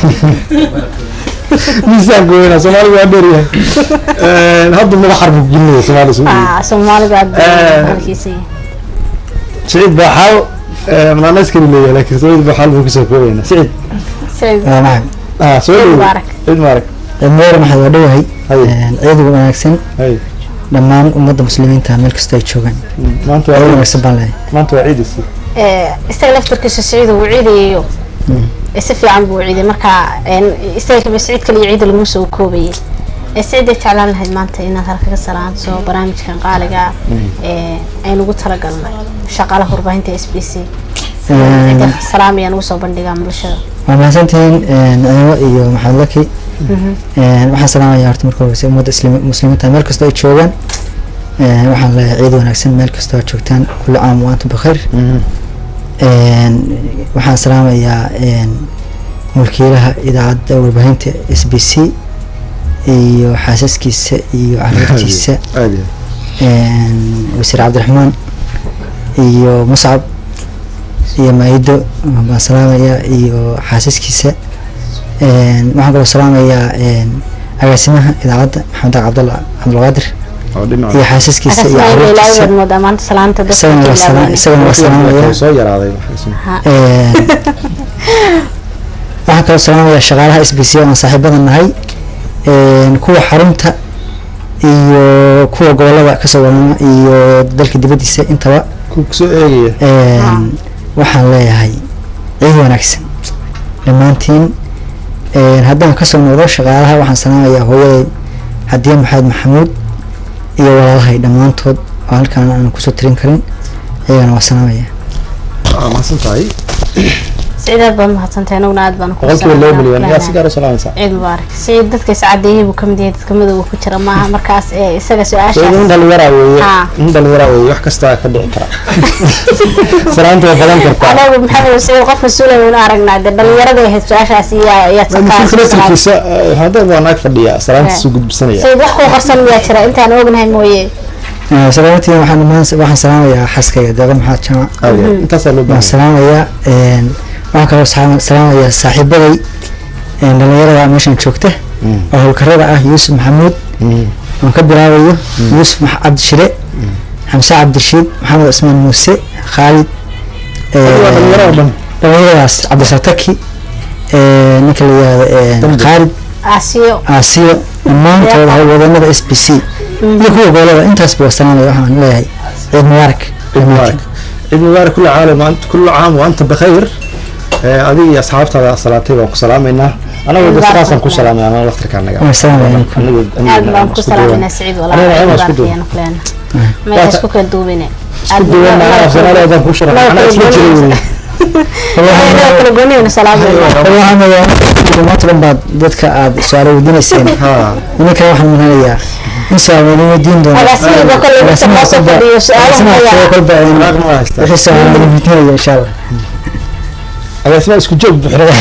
ميزان قوينا سومالي وادريه هذا من حرب الجنيه سومالي سومالي بعد الكيسي سعيد بحاو من الناس كلها لكن سعيد بحاول بكسر قوينا سعيد سعيد سؤال مبارك عيد مبارك المير maxaad waa dhawahay ciid wanaagsan dhammaan ummadda muslimiinta meel kasta ay joogaan maanta waa wanaagsan baan leeyahay maanta waa ciidisi isaga laftarkiisa Saciid uu ciidayo si fiican buu ciiday marka isaga kaba Saciid kale ciid lagu soo koobayay Saciid jeclaan lahayd maanta inaad halka salaanto barnaamijkan qaaliga ay ugu talagalnay shaqaalaha warbaahinta SBC salaam ayaan ugu soo bandhigaa bulshada waa mahadsantihiin Nacimo iyo Maxamed Laki waxaan salaamayaa horta marka hore ummadda muslimiinta meel kasta ay joogaan waxaan leeyahay ciid wanaagsan meel kasta oo joogtaan kullu caam wa antum bikhair waxaan salaamayaa mulkiilaha idaacadda warbaahinta SBC iyo xaasaskiisa iyo carruurtiisa wasiir Cabdiraxmaan iyo Muscab iyo Maido baan salaamayaa iyo xaasaskiisa waxaan kaloo salaamayaa agaasimaha idaacadda Maxamed Cabdalla Cabdulqaadir iyo xaasaskiisa iyo carruurtiisa maanta salaanta dadka isagana salaamayaa soo yaraaday waxaan kaloo salaamayaa shaqaalaha SBC oo saaxiibadan nahay kuwa xarunta iyo kuwa gobolada ka soo wadana iyo dalka dibadiisa intaba ku soo eegaya waxaan leeyahay ciid wanaagsan dhammaantiin haddaan ka soo noqdo shaqaalaha waxaan salaamayaa hooyaday Hadiya Maxamed Maxamuud iyo walaalahay dhammaantood oo halkaan aan ku soo tirin karin ayagana waa salaamayaa mahadsantahay سعيد بن محسن تانو ناد بن كوسا قلت له مليون يا سيجاره سلام سا عيد مبارك سعيد ددك سعديه بو كمid yahay dadka madow ku jira maaha markaas isaga su'aasha in dhalinyaro weeye wax kasta ka dhici kara salaanta waa badan kartaa anagu maxamed sacid qof masuul ah oo aragnaa dhalinyarada ay su'aashaas iyo taqaasisa hada waa naag fadhiya salaanta soo gudbsanaya sacid wax ku qarsan ma jira intaan ognahay mooyee salaamatii waxaan salaamayaa xaskayga daaqo maxaad jamac intaas loo baahan salaamayaa waxaan kaloo salaamayaa saaxiibaday dhalinyarada meeshan joogta oo howlkarada ah Yuusuf Maxamuud aan ka bilaabayo Yuusuf Cabdi Shire Xamsa Cabdirashiid Maxamed Ismaan Muuse Khalid dhalinyaradaas Cabdisataki ninka la yiraahdo Khalid Asiyo dhammaantood howlwadanada SBC iyo kuwa gobolada intaas buu salaamay waxaan leeyahay ciid mubaarak ciid mubaarak kullu caam wa anta bikhair adiga iyo asxaabtada salaatay baan ku salaameynaa anagu dadkaasaan ku salaameynaa anaga laftirka anaga aad baan ku salaameynaa Saciid walaalay ma isku ka duubine aad baan ku sharaxnaa ana isla jiray kala goonayna salaameynaa waxaan baad dadka aad su'aalo weydiinayseen ninka waxaan manayaa in su'aalo weydiin doona agaasiga kale inta soo fadhiyo su'aalaha kolba wixii su'aalo weydiinaya insha Allah agaasiga isku joog bixirada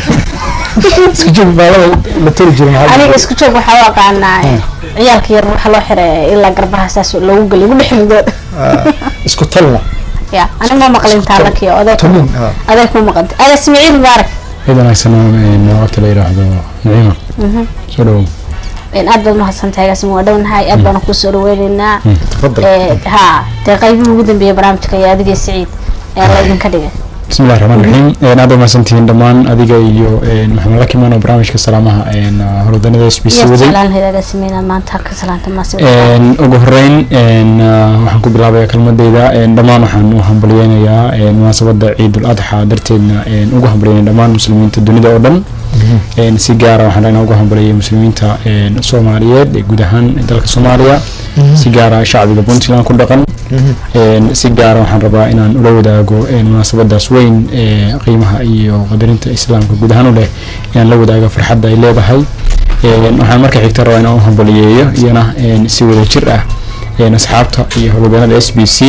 isku joog baalada la tiri jiray aniga isku joog waxa waa qaanaa ciyaalka yar waxa loo xiray ilaa garbaha saas loogu galay ugu dhixmido isku talna ya ana ma maqlin taalkiyo adeeg ma maqan aga Saciid mubaarak إذا أنا سنة وقت اللي راح ذا نعيمة شلون إن أدب ما حصلت هاي اسمه ودون هاي أدب أنا كسر ويلنا تفضل ها تقريبا وجودن ببرامج كيادي سعيد الله يدين كده بسم الله الرحمن الرحيم أنا أدب ما سنتين دمان أديك يو محمد لكي ما نبرامج كسلامها إن هردنا ذا SBC ودي يسألان هذا سمينا ما نتحك سلام تماسك إن أجهرين إن وحنكو بلعبة كلمة ديدا إن دمان وحن بلينا يا إن مناسبة عيد الأضحى درتنا إن أجهرين دمان مسلمين الدنيا ده أردن إن سيجارة وحنا أجهرين بلي مسلمين تا إن الصوماليات جودهان دلك الصومالية سيجارة شعبي ببنتي كل رقم إن سيجارة وحن ربا إن أولودا جو إن مناسبة دسوين قيمها إيو قدرين الإسلام جودهان وله يعني لو دا فرحة دا إلى بهاي waxaan marka xigta rabaa inaan u hambaliyeeyo iyana si wada jir ah asxaabta iyo howlwadanada SBC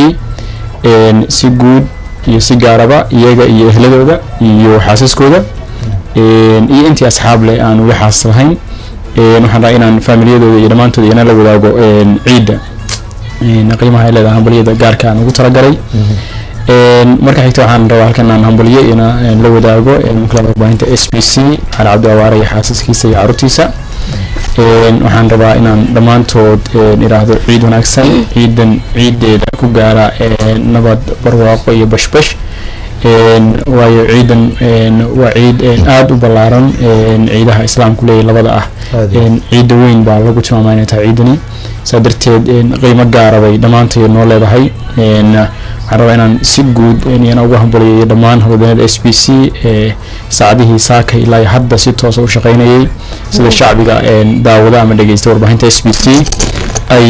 si guud iyo si gaaraba iyaga iyo ehladooda iyo xaasaskooda iyo intii asxaab leh aan uga xaas lahayn waxaan rabaa inaan familiyadooda iyo dhammaantood iyana la wadaago ciidda qiimaha ay leedahay hambaliyada gaarka aan ugu talagalay marka xigta waxaan rabaa halkan aan hambaliyo ina la wadaago mulkiilaha warbaahinta SBC Xaal Cabdi Awaare iyo xaasaskiisa iyo carruurtiisa waxaan rabaa inaan dhammaantood iraahdo ciid wanaagsan ciideeda ku gaara nabad barwaaqo iyo bashbash waayo ciidan waa ciid aada u ballaaran ciidaha islaamku leeyahy labada ah ciidda weyn baa lagu tilmaamaa inay tahay ciidani saa darteed qiimo gaara bay dhammaantay noo leedahay waxaan rabaa inaan si guud iyana ugu hambaliyayo dhammaan howlwadeennada s b c saacadihii saaka ilaa hadda si toosa u shaqaynayay sida shacbiga daawada ama dhegeysta warbaahinta s b c ay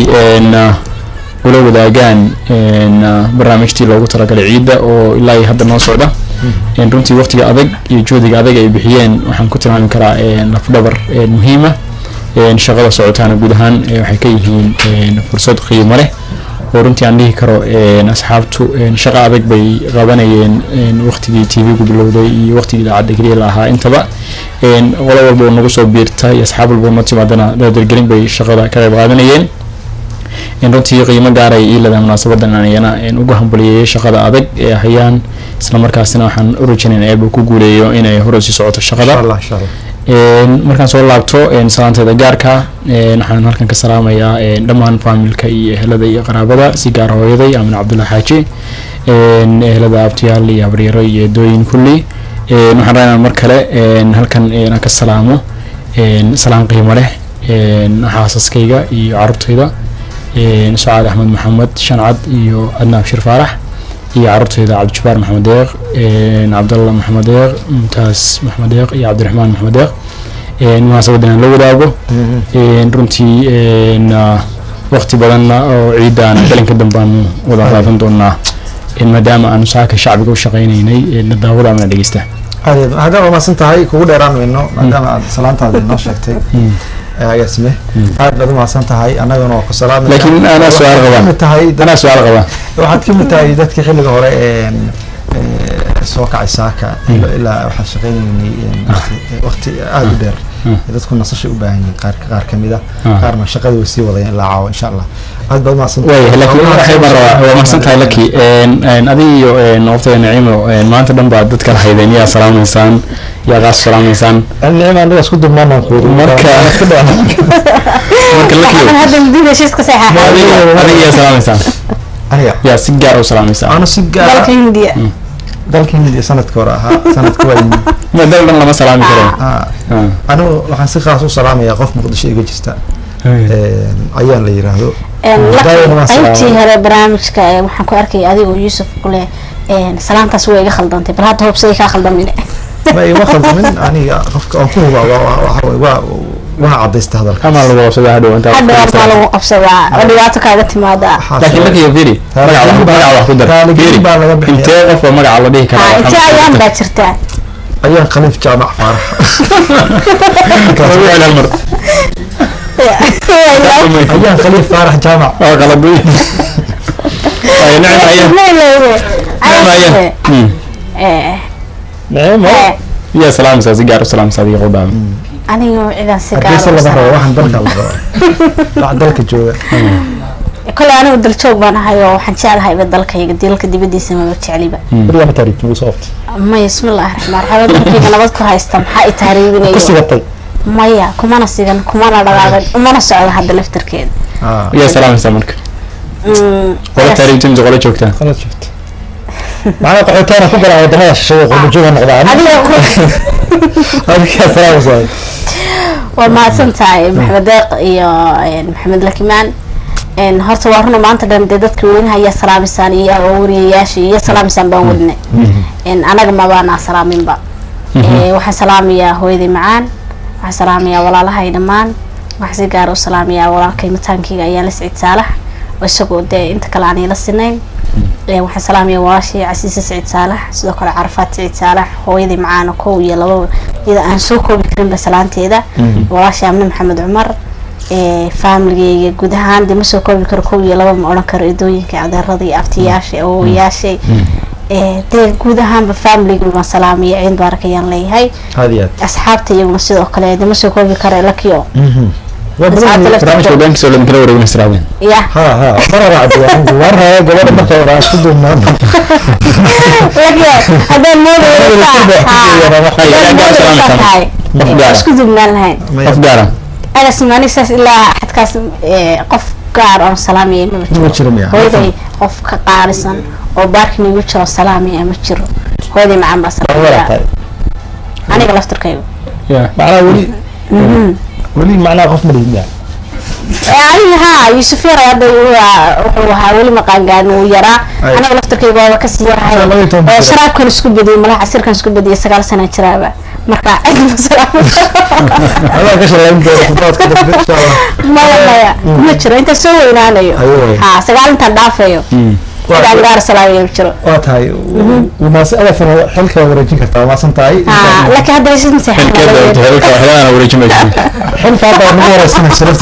ula wadaagaan barnaamijtii loogu talagalay ciidda oo ilaa hadda noo socda runtii waqtiga adag iyo juhdiga adag ay bixiyeen waxaan ku tilmaami karaa lafdhabar muhiima shaqada socotaana guud ahaan waxay ka yihiin fursad qiimo leh oo runtii aan dhihi karo asxaabtu shaqo adag bay qabanayeen waqtigii tv-gu bilowday iyo waqtigii idaacadda keliya la ahaa intaba qolo walba oo nagu soo biirta iyo asxaab walba oo noo timaadana dardargelin bay shaqada ka qayb qaadanayeen runtii qiimo gaaray iilada munaasabadan aan iyana ugu hambaliyay shaqada adag ee hayaan isla markaasina waxaan u rajaynayn eeba ku guuleeyo inay hore sii socoto shaqada markaan soo laabto salaanteeda gaarka waxaan halkan ka salaamayaa dhammaan faamilka iyo ehelada iyo qaraabada si gaar hooyaday aamin cabdullahi xaaji ehelada abtiyaal iyo habaryaro iyo eedooyin kulli waxaan rabaa inaan mar kale halkan inaan ka salaamo salaan qiimo leh xaasaskayga iyo carruurtayda سعاد أحمد محمد شنعد iyo أدنى بشير فارح iyo carruurtayda cabdijabaar maxamed deeq cabdallah maxamed deeq mumtaas maxamed deeq iyo cabdiraxmaan maxamed deeq munaasabadan la wadaago runtii waqti badanna oo ciidaan galinka dambaanu wada qaadan doonaa maadaama aanu saaka shacbiga u shaqaynaynay daawada ama dhegeysta hadda waa maasan tahay kugu dheeraan weyno maadaama aad salaantaada inoo sheegtay agaasime aad baad u mahadsan tahay annagana waa ku salaamay laakiin anaa su-aal qabaa waxaad ka mid tahay dadkii xilliga hore soo kacay saaka ilaa waxaan shaqaynaynay waqti aada u dheer dadku nasashay u baahan yihiin qaar ka mid ah qaarna shaqada way sii wadayaan ilaa caawa insha allah aad baad waa mahadsan tahay laki adiga iyo noqotay naciimo maanta dhan baad dadka la haydeen yaa salaamaysaan yaa qaas salaamaysaan naciimo aniga isku dubmaanaan ku marka adiga yaa salaamaysaan yaa si gaar u salaamaysaan anu si gaar dalka hindiya sanadka hore ahaa sanadka waa ma dal dhan lama salaami karo anigu waxaan si khaas u salaamayaa qof muqdisho iga jirta ayaan la yiraahdo intii hore barnaamijka waxaan ku arkay adiga oo Yuusuf kule salaantaas way iga khaldantay bal hadda hubsay ka khaldamin ma iga khaldamin aniga qofka aan ku huba waa cadaysta hadalka ama lagu qabsadaa hadhow inta hadda lagu qabsadaa dhibaato kaaga timaada laakiin markii ay fiiri magaca wax ku dar fiiri baa laga bixiyaa intee qof magaca la dhihi karaa inta ayaan baa jirta ayaan khaliif jaamac faarax ayaan khaliif faarax jaamac oo qalabay ay نعم يا سلام سازي قارو سلام سازي قدام أنا إذا سكر بس الله بحر واحد دلك الله بعد دلك جوا كل أنا ودل شوق بنا هاي وحنشال هاي بدلك هي دلك دي بدي سما بتشعلي بقى بدي أنا تاريخ مو صوت ما بسم الله الرحمن الرحيم كيف أنا بذكر هاي استمحى تاريخ بني كسيغطي مايا كمان أسيغن كمان أدغاغن وما نسعود هذا لفتر كيد يا سلام سامرك ولا تاريخ تمزق ولا شوكتان خلاص شفت معنا قحوتين أفكر على دماغ الشيء وبجونا نقضان هذا كيف سلام صاحي وما سنتاي محمد داق يا محمد لكمان إن هرت وارنا ما أنت دم دتك وينها يا سلام الثانية أوري يا شيء يا سلام سان بودنا إن أنا ما بنا سلام با وح سلام يا هو ذي معان وح سلام يا ولا لها يدمان وح سجارو سلام يا ولا كلمتان كي يا لسعد صالح والسقود ده أنت كلاني للسنين وح سلام يا واشي عسيس سعد صالح صدق عرفات سعد صالح هو ذي معانا كوي لو إذا أنسوكو بكرم بسلامتي ده واشي أمن محمد عمر فاملي جود هان دي مسوي كل كركوي لو ما أنا كردوي كعذر رضي أفتياشي أو ياشي ده جود هان بفاملي جود مسلامي عين بارك يان هاي هذه أصحابتي يوم مسوي أكله دي مسوي كل كرلك يوم برامج ودانك سؤال من كلا ورجع نسرابين يا ها مرة بعد مرة قبل ما تورا شدوا النام لكن هذا الموضوع اسكتوا من الهين أفدارا أنا سمعني ساس إلا حد كاس قف قار أو سلامي ما بتشرو هو ذي قف قارسا أو بارك نيوتشر سلامي ما بتشرو هودي مع بس أنا قلت تركيب يا معنا ولي معنا قف مريض يعني ها يوسف يرى هذا وحاول ما كان قال ويرى أنا قلت تركيب وكسر هاي شراب كان سكوب بدي ملا عصير كان سكوب بدي سجال سنة شرابه مركا عندي مسرح أنا كسر عندي خطوات كده ما تشرو أنت سوي أنا ها سجال أنت دافعه إذا قار سلاوي يبشروا. هاي وما سأله في حلقة ورجيك ترى ما سنتاي. لك هذا إيش نسي حلقة أنا ورجيك ماشي. حلقة هذا نور السنة شرفتك.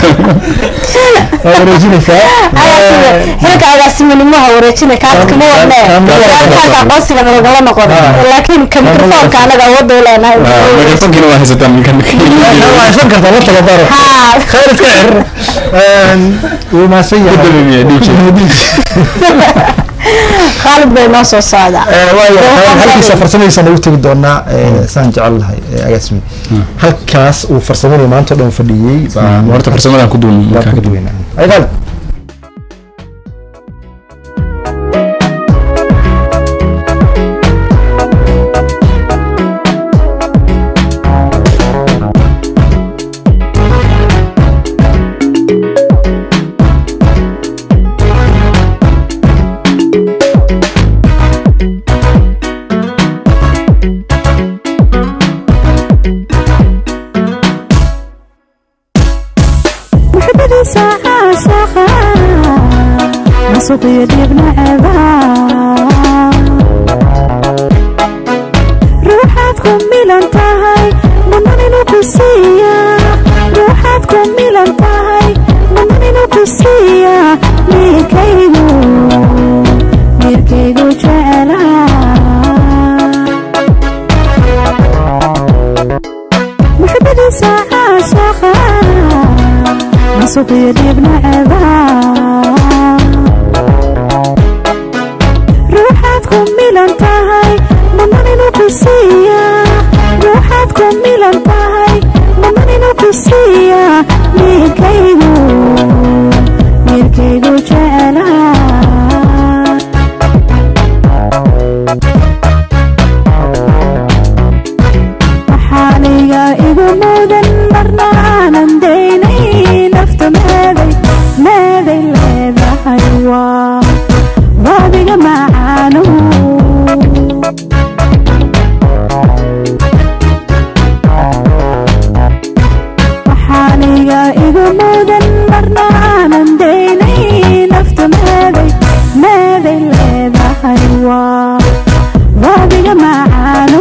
ورجيك. حلقة هذا اسمه نموها ورجيك كاتك مو ولا. كاتك قصي لما نقول نقول. لكن كميكروفون كان هذا وضع ولا أنا. ميكروفون كنا واحد ستان كان. لا عشان كذا لا تقدر. خير خير. وما سيء. خالد بن ناصر صادع هل سفر سنة سنة وتجد دونا سانجعل هاي أقسمي هل كاس وفرسموني ما أنتوا دون فديي مرت فرسمنا كدون كدوين أي غالب صوتي ابن عباد روحاتكم ميلان تاهي ضمني نوكسية روحاتكم ميلان تاهي ضمني نوكسية ميركيدو جعلا محبدي ساعة شاخة صوتي ابن عباد روحاتكم ميلان تاهي ضمني نوكسية روحاتكم ميلان تاهي ضمني نوكسية ميركيدو جعلا وحاليا إذا مودن برنانا ديني نفت ماذي لذا حيوان رابق معانو وحاليا إذا مودن برنانا ديني نفت ماذي لذا حيوان رابق معانو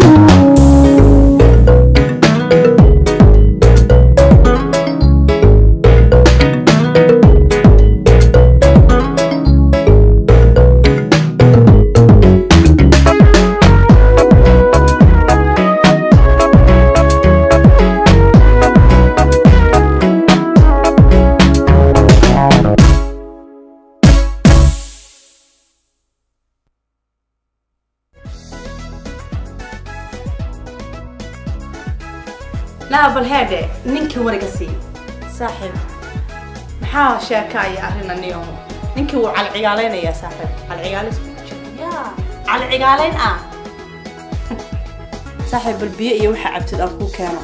لا بالهذا نينكي ورقسي صاحب maxaa sheekaya arrin aniyo ninkii uu cal ciyaaleynaya saaxiib cal ciyaaleys ya cal ciyaaleyn saaxiib balbiye iyo waxa cabtid aan ku keeno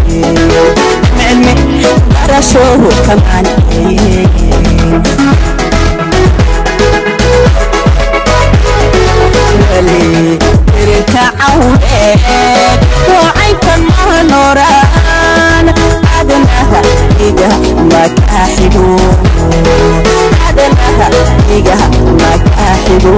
علمي برشوه كمان عودك وعيك المنوران أدناها إيجا ما كاحدو أدناها إيجا ما كاحدو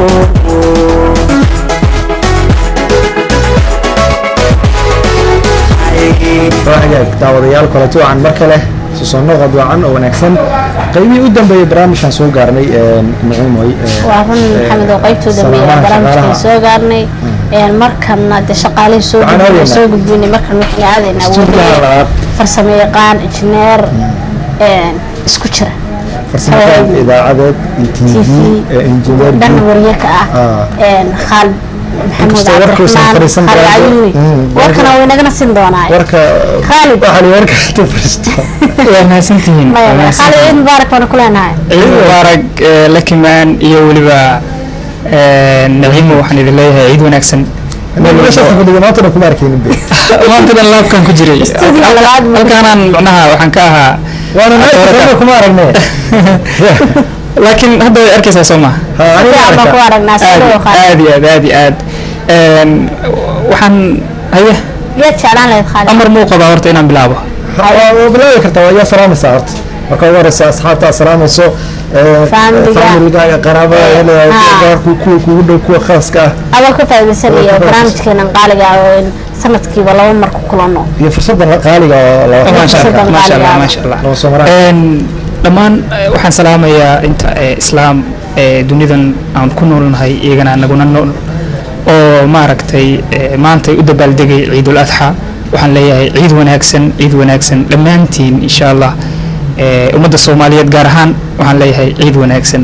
وحاجة داوديال كلتو عن مركله سوسنو غدوعن oo wanaagsan qaybii u dambeeyay barnaamijkan soo gaarnay Naciimoy waa run Maxamed oo qaybta u dambeeyay barnaamijkan soo gaarnay markana de shaqaale soo gudbinay markan wixii caadayna awood farsamo yaqaan injineer isku jira farsamada idaacadeed TV injineer dan wariyaka Khalid محمود عبد الرحمن خالد وركنا وينغنا سين دوناي وركا خالد وحلي وركا تفرست وانا سنتين خالد مبارك وانا كلنا مبارك لكن مان iyo waliba Naciimo waxaan idin leeyahay ciid wanaagsan maanta ku markeen be maanta dan laabkan ku jiray halkaan macnaha waxaan ka ahaa waana kuma aragnay laakiin hadda way arkaysaa Soomaa aniga ku aragnaa sidoo kale aad waxaan haye ya jeclaan lahayd Khalid amar muu qabaa horta inaan bilaabo bilaabi kartaa waa salaamaysaa horta marka waraysa asxaabta salaamayso family-ga qaraabada ku dhow kuwa khaaska ah aba ka faa'iideysanayo barnaamijkeena qaaliga oo sanadkiiba laba mar ku kulano iyo fursadda qaaliga ma sha Allah dhammaan waxaan salaamayaa inta islaam dunidan aan ku noolnahay iyagana anaguna nool oo maaragtay maanta u dabaaldegay ciidul adxa waxaan leeyahay ciid wanaagsan dhammaantiin insha Allah ummadda Soomaaliyeed gaar ahaan waxaan leeyahay ciid wanaagsan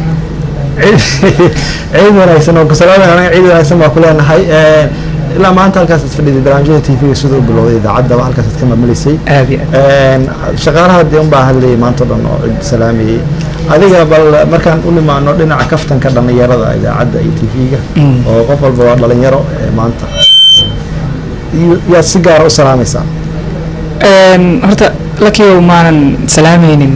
oo ku salaamaynaa ciid wanaagsan baa ku leenahay ilaa maanta halkaas aad fadhiday barnaamijyada TV sida uu bilowday idaacadda halkaas aad ka maamulaysay shaqaalaha dee unbaa hadlayay maanta dhan oo cid salaamiyay adiga bal markaan u nimaano dhinaca kaftanka dhalinyarada idaacadda iyo TV-ga oo qof walba waa dhalinyaro maanta yaa si gaar u salaamaysaa horta lakiyo maanan salaamaynin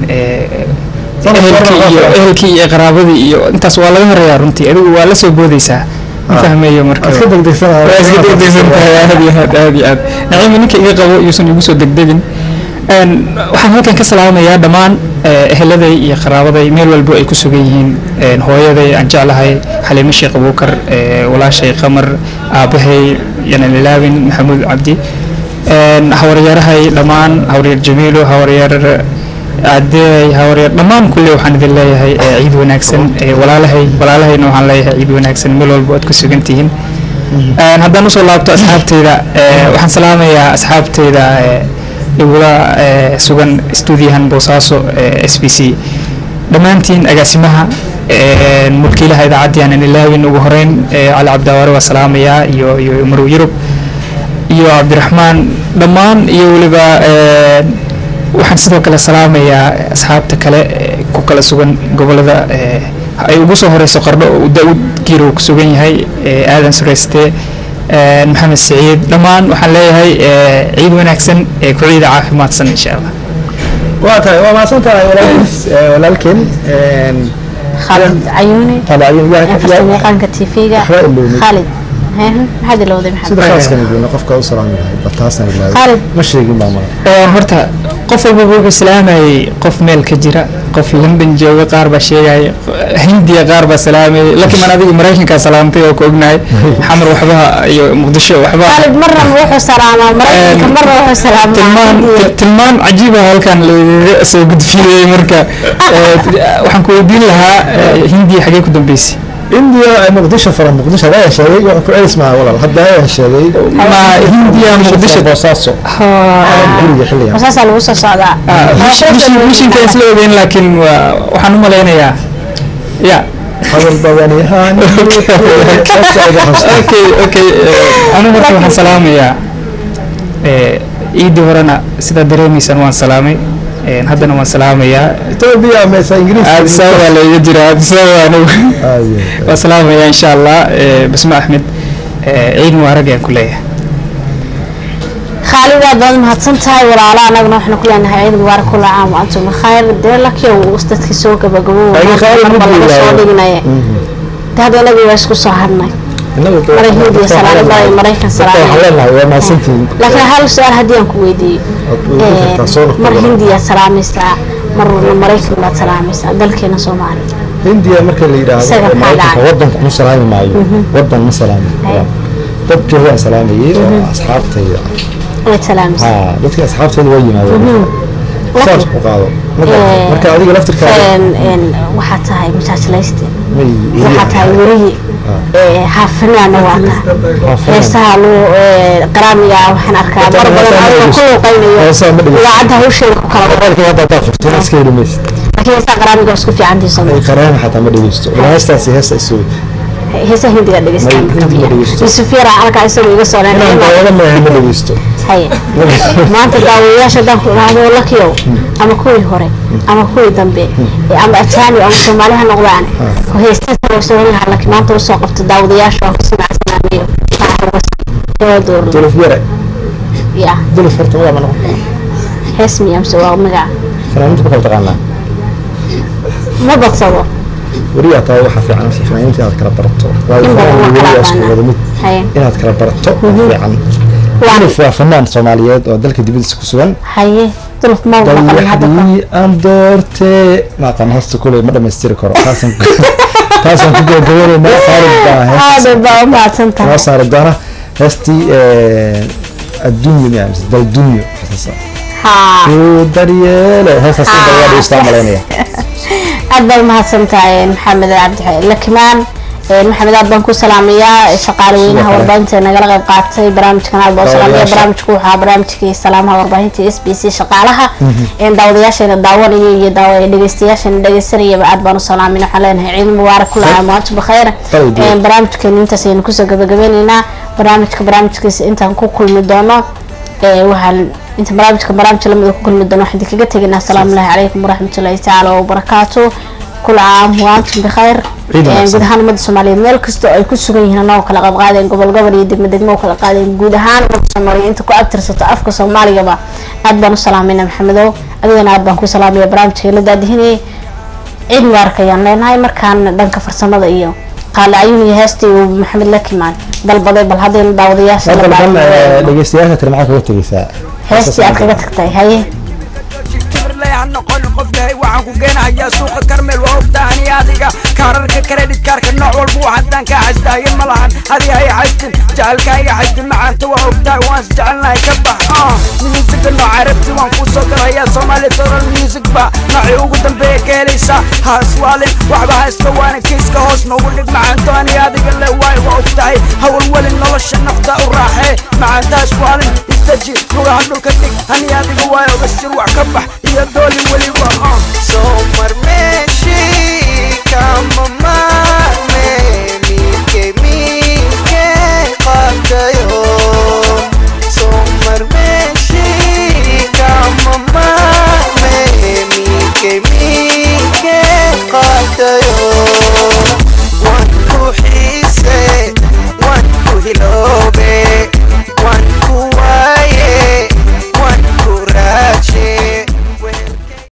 ehelkii iyo qaraabadii iyo intaas waa laga horeeyaa runtii adigu waa la soo boodaysaa fahmayo marka iska degdegsantahay aad Naciimo ninka iga qabo yuusan igu soo degdegin waxaan halkan ka salaamayaa dhammaan eheladay iyo qaraabaday meel walba ay ku sugan yihiin hooyaday aan jeclahay Xaliimo Sheekh Abuukar walaashay Qamar aabahay yana Lilaabin Maxamuud Cabdi hawaryarahay dhammaan hawaryar Jamiilo hawaryar adeey hawaryar dhammaan kulli waxaan idin leeyahay ciid wanaagsan walaalahayna waxaan leeyahay ciid wanaagsan meel walba aad ku sugan tihiin haddaan usoo laabto asxaabteyda waxaan salaamayaa asxaabteyda igula sugan stuudiyahan Boosaaso SBC dhammaantiin agaasimaha mulkiilaha idaacadda aan ilaawin ugu horeyn Cali Cabdawaare waa salaamayaa iyo Marow Yurub iyo Cabdiraxmaan dhammaan iyo waliba waxaan sidoo kale salaamayaa asxaabta kale ku kala sugan gobolada ay ugu soo horeyso Qardho oo Daawud Girow ku sugan yahay aadan Sureyste Maxamed Saciid dhammaan waxaan leeyahay ciid wanaagsan ku ciida caafimaadsan insha Allah waa tahay waa maasantahay walaalkeen Khalid Ayuni yaqaanka TV-ga Khalid maxaad ilowday maxamed sida khaaska nidaamka qofka u salaamahay bataasan Khalid ma sheegin baa mar horta qof walba wuxuu salaamayay qof meel ka jira qof London jooga qaar ba sheegay Hindiya qaar ba salaamay laakiin man adiga Mareykanka salaamtay oo ku ognahay xamar waxba iyo Muqdisho waxba Khalid marna wuxuu salaamaa Mareykanka marna wuxuu salaamaa tilmaan cajiib ah halkan la soo gudbiyay marka waxaan ku weydiin lahaa Hindiya xagee ku dambeysay India Muqdisho فرم مقدشة لا شيء يقول اسمها ولا حتى لا شيء ما هندية مقدشة بوساسو بوساسو الوسط صعدة مش كيسلو بين لكن وحنو ملينا يا هذا البواني هاني اوكي انا مرحبا سلام يا ايدي ورنا سيدا دريمي سنوان سلامي haddana waan salaamayaa Ethiopia meesha Ingiriis aad soo la jira aad soo waan salaamayaa insha Allah Basma Ahmed ciid mubarak aan ku leeyahay Khalid aad baad mahadsantahay walaalo anaguna waxaan ku leenahay ciid mubarak kula caam wa antum khayr deelaki oo ustadki soo gabagabo soo dhignay hadda anagu waa isku soo harnay maray hindiya salaamay maray maraykan salaamay ما سنتين laakiin hal su'aal haddii aan ku weydiiyo mar hindiya salaamaysaa mar maraykan baad salaamaysaa dalkeena Soomaaliya hindiya marka la yiraahdo maraykanka wadanka ma salaami maayo wadan ma salaami dadka waa salaamayay asxaabtayda way salaamaysaa dadka asxaabtayda way yimaadeen saas u qaado marka adiga laftirka waxa tahay masaajlayste waxa tahay wariye حافظنا واتا يسهلوا قرامية وحنا أركان مربنا كله قيمة وعدها وش الكلام هذا ضعف ناس كده ميس لكن يسا قرامية وسكو في عندي صدق قرامية حتى ما ديستو ولا هسه السوي هسه هندي قد ديستو يسفير على كايسر يقصون أنا ما ديستو هاي ما أنت داوية شدام هذا والله كيو أما كوي هوري أما كوي دمبي أما أتاني أما سوماليها نغلان وهي استثمر وسوينها لك ما أنت وسوقفت داوية شو كسمع سناميو دولف يرى يا دولف فرت ولا منو اسمي أمس ومجا فنانين تبغى تغنى ما بتصور وريا تاو حفي عن فنانين تذكر برتو وريا اسمه ودمت إن تذكر برتو حفي عن وعرف فنان سوماليات ودلك دبيس كسوان حيه دولف ما ولا حدا أندرت ما كان هست كله مرة مستير كرو تاسم كده جووري ما صار هذا بقى ما تنتهي ما صار الدارة هستي الدنيا يعني ده الدنيا حساسة ودريال هسه صدق يستعملوني أفضل ما سنتين محمد عبد الحليم لكمان محمد عبد بنكو سلامية شقالوينها وربانتي نقل غيب قاتي برامج كنال بو سلامية برامج كوحا برامج كي سلامها وربانتي اس بي سي شقالها إن داودياشين الداوري يداوي دقيستياشين دقيسترية بعد بانو سلامين حالينها عيد مبارك كل عام وانتم بخير إن برامج كن انت سينكوسا قبقبينينا برامج كيس انت هنكو كل مدونو وحال انت برامج لما كل مدونو حدي كقتقنا السلام الله عليكم ورحمة الله تعالى وبركاته كل عام وانتم بخير guud ahaan umada Soomaaliyeed meel kasto ay ku sugan yihiin oo kala qayb qaadeen gobol iyo degmo kala qaadeen guud ahaan umada Soomaaliyeed inta ku abtirsato afka Soomaaliga ba aad baan u salaameynaa Maxamedow adigana aad baan ku salaamay barnaamijka la daadihinay ciid mubarak ayaan leenahay markaan dhanka farsamada iyo qaalaayun iyo heestii Maxamed Lakimaan dalbaday bal hadeen daawadayaasha la baahan dhageystayaasha tirmaha kaga tagaysaa heestii aad kaga tagtay haye noqon qof leey waxaan ku geenayaa suuqa karmel waa ogtaani adiga kaararka credit kaarka nooc walba waxaan ka xastaayo malahan hadiya ay xastin jacaylkayga xastin macaanta waa ogtaay waan jecelnahay ka bax music nooc carabti waan ku soo galayaa Soomaali toral music ba nooci ugu dambeeya ka helaysa haaswaalin waxba haysto waana kiiska hoos noogu dhig macaanto ani adiga le waay waa ogtahay hawl walin nolosha nafta u raaxee macaantaas waalin istaji lugaha dhulka dhig ani adiga waay oga shir wax ka bax iyo dooli weli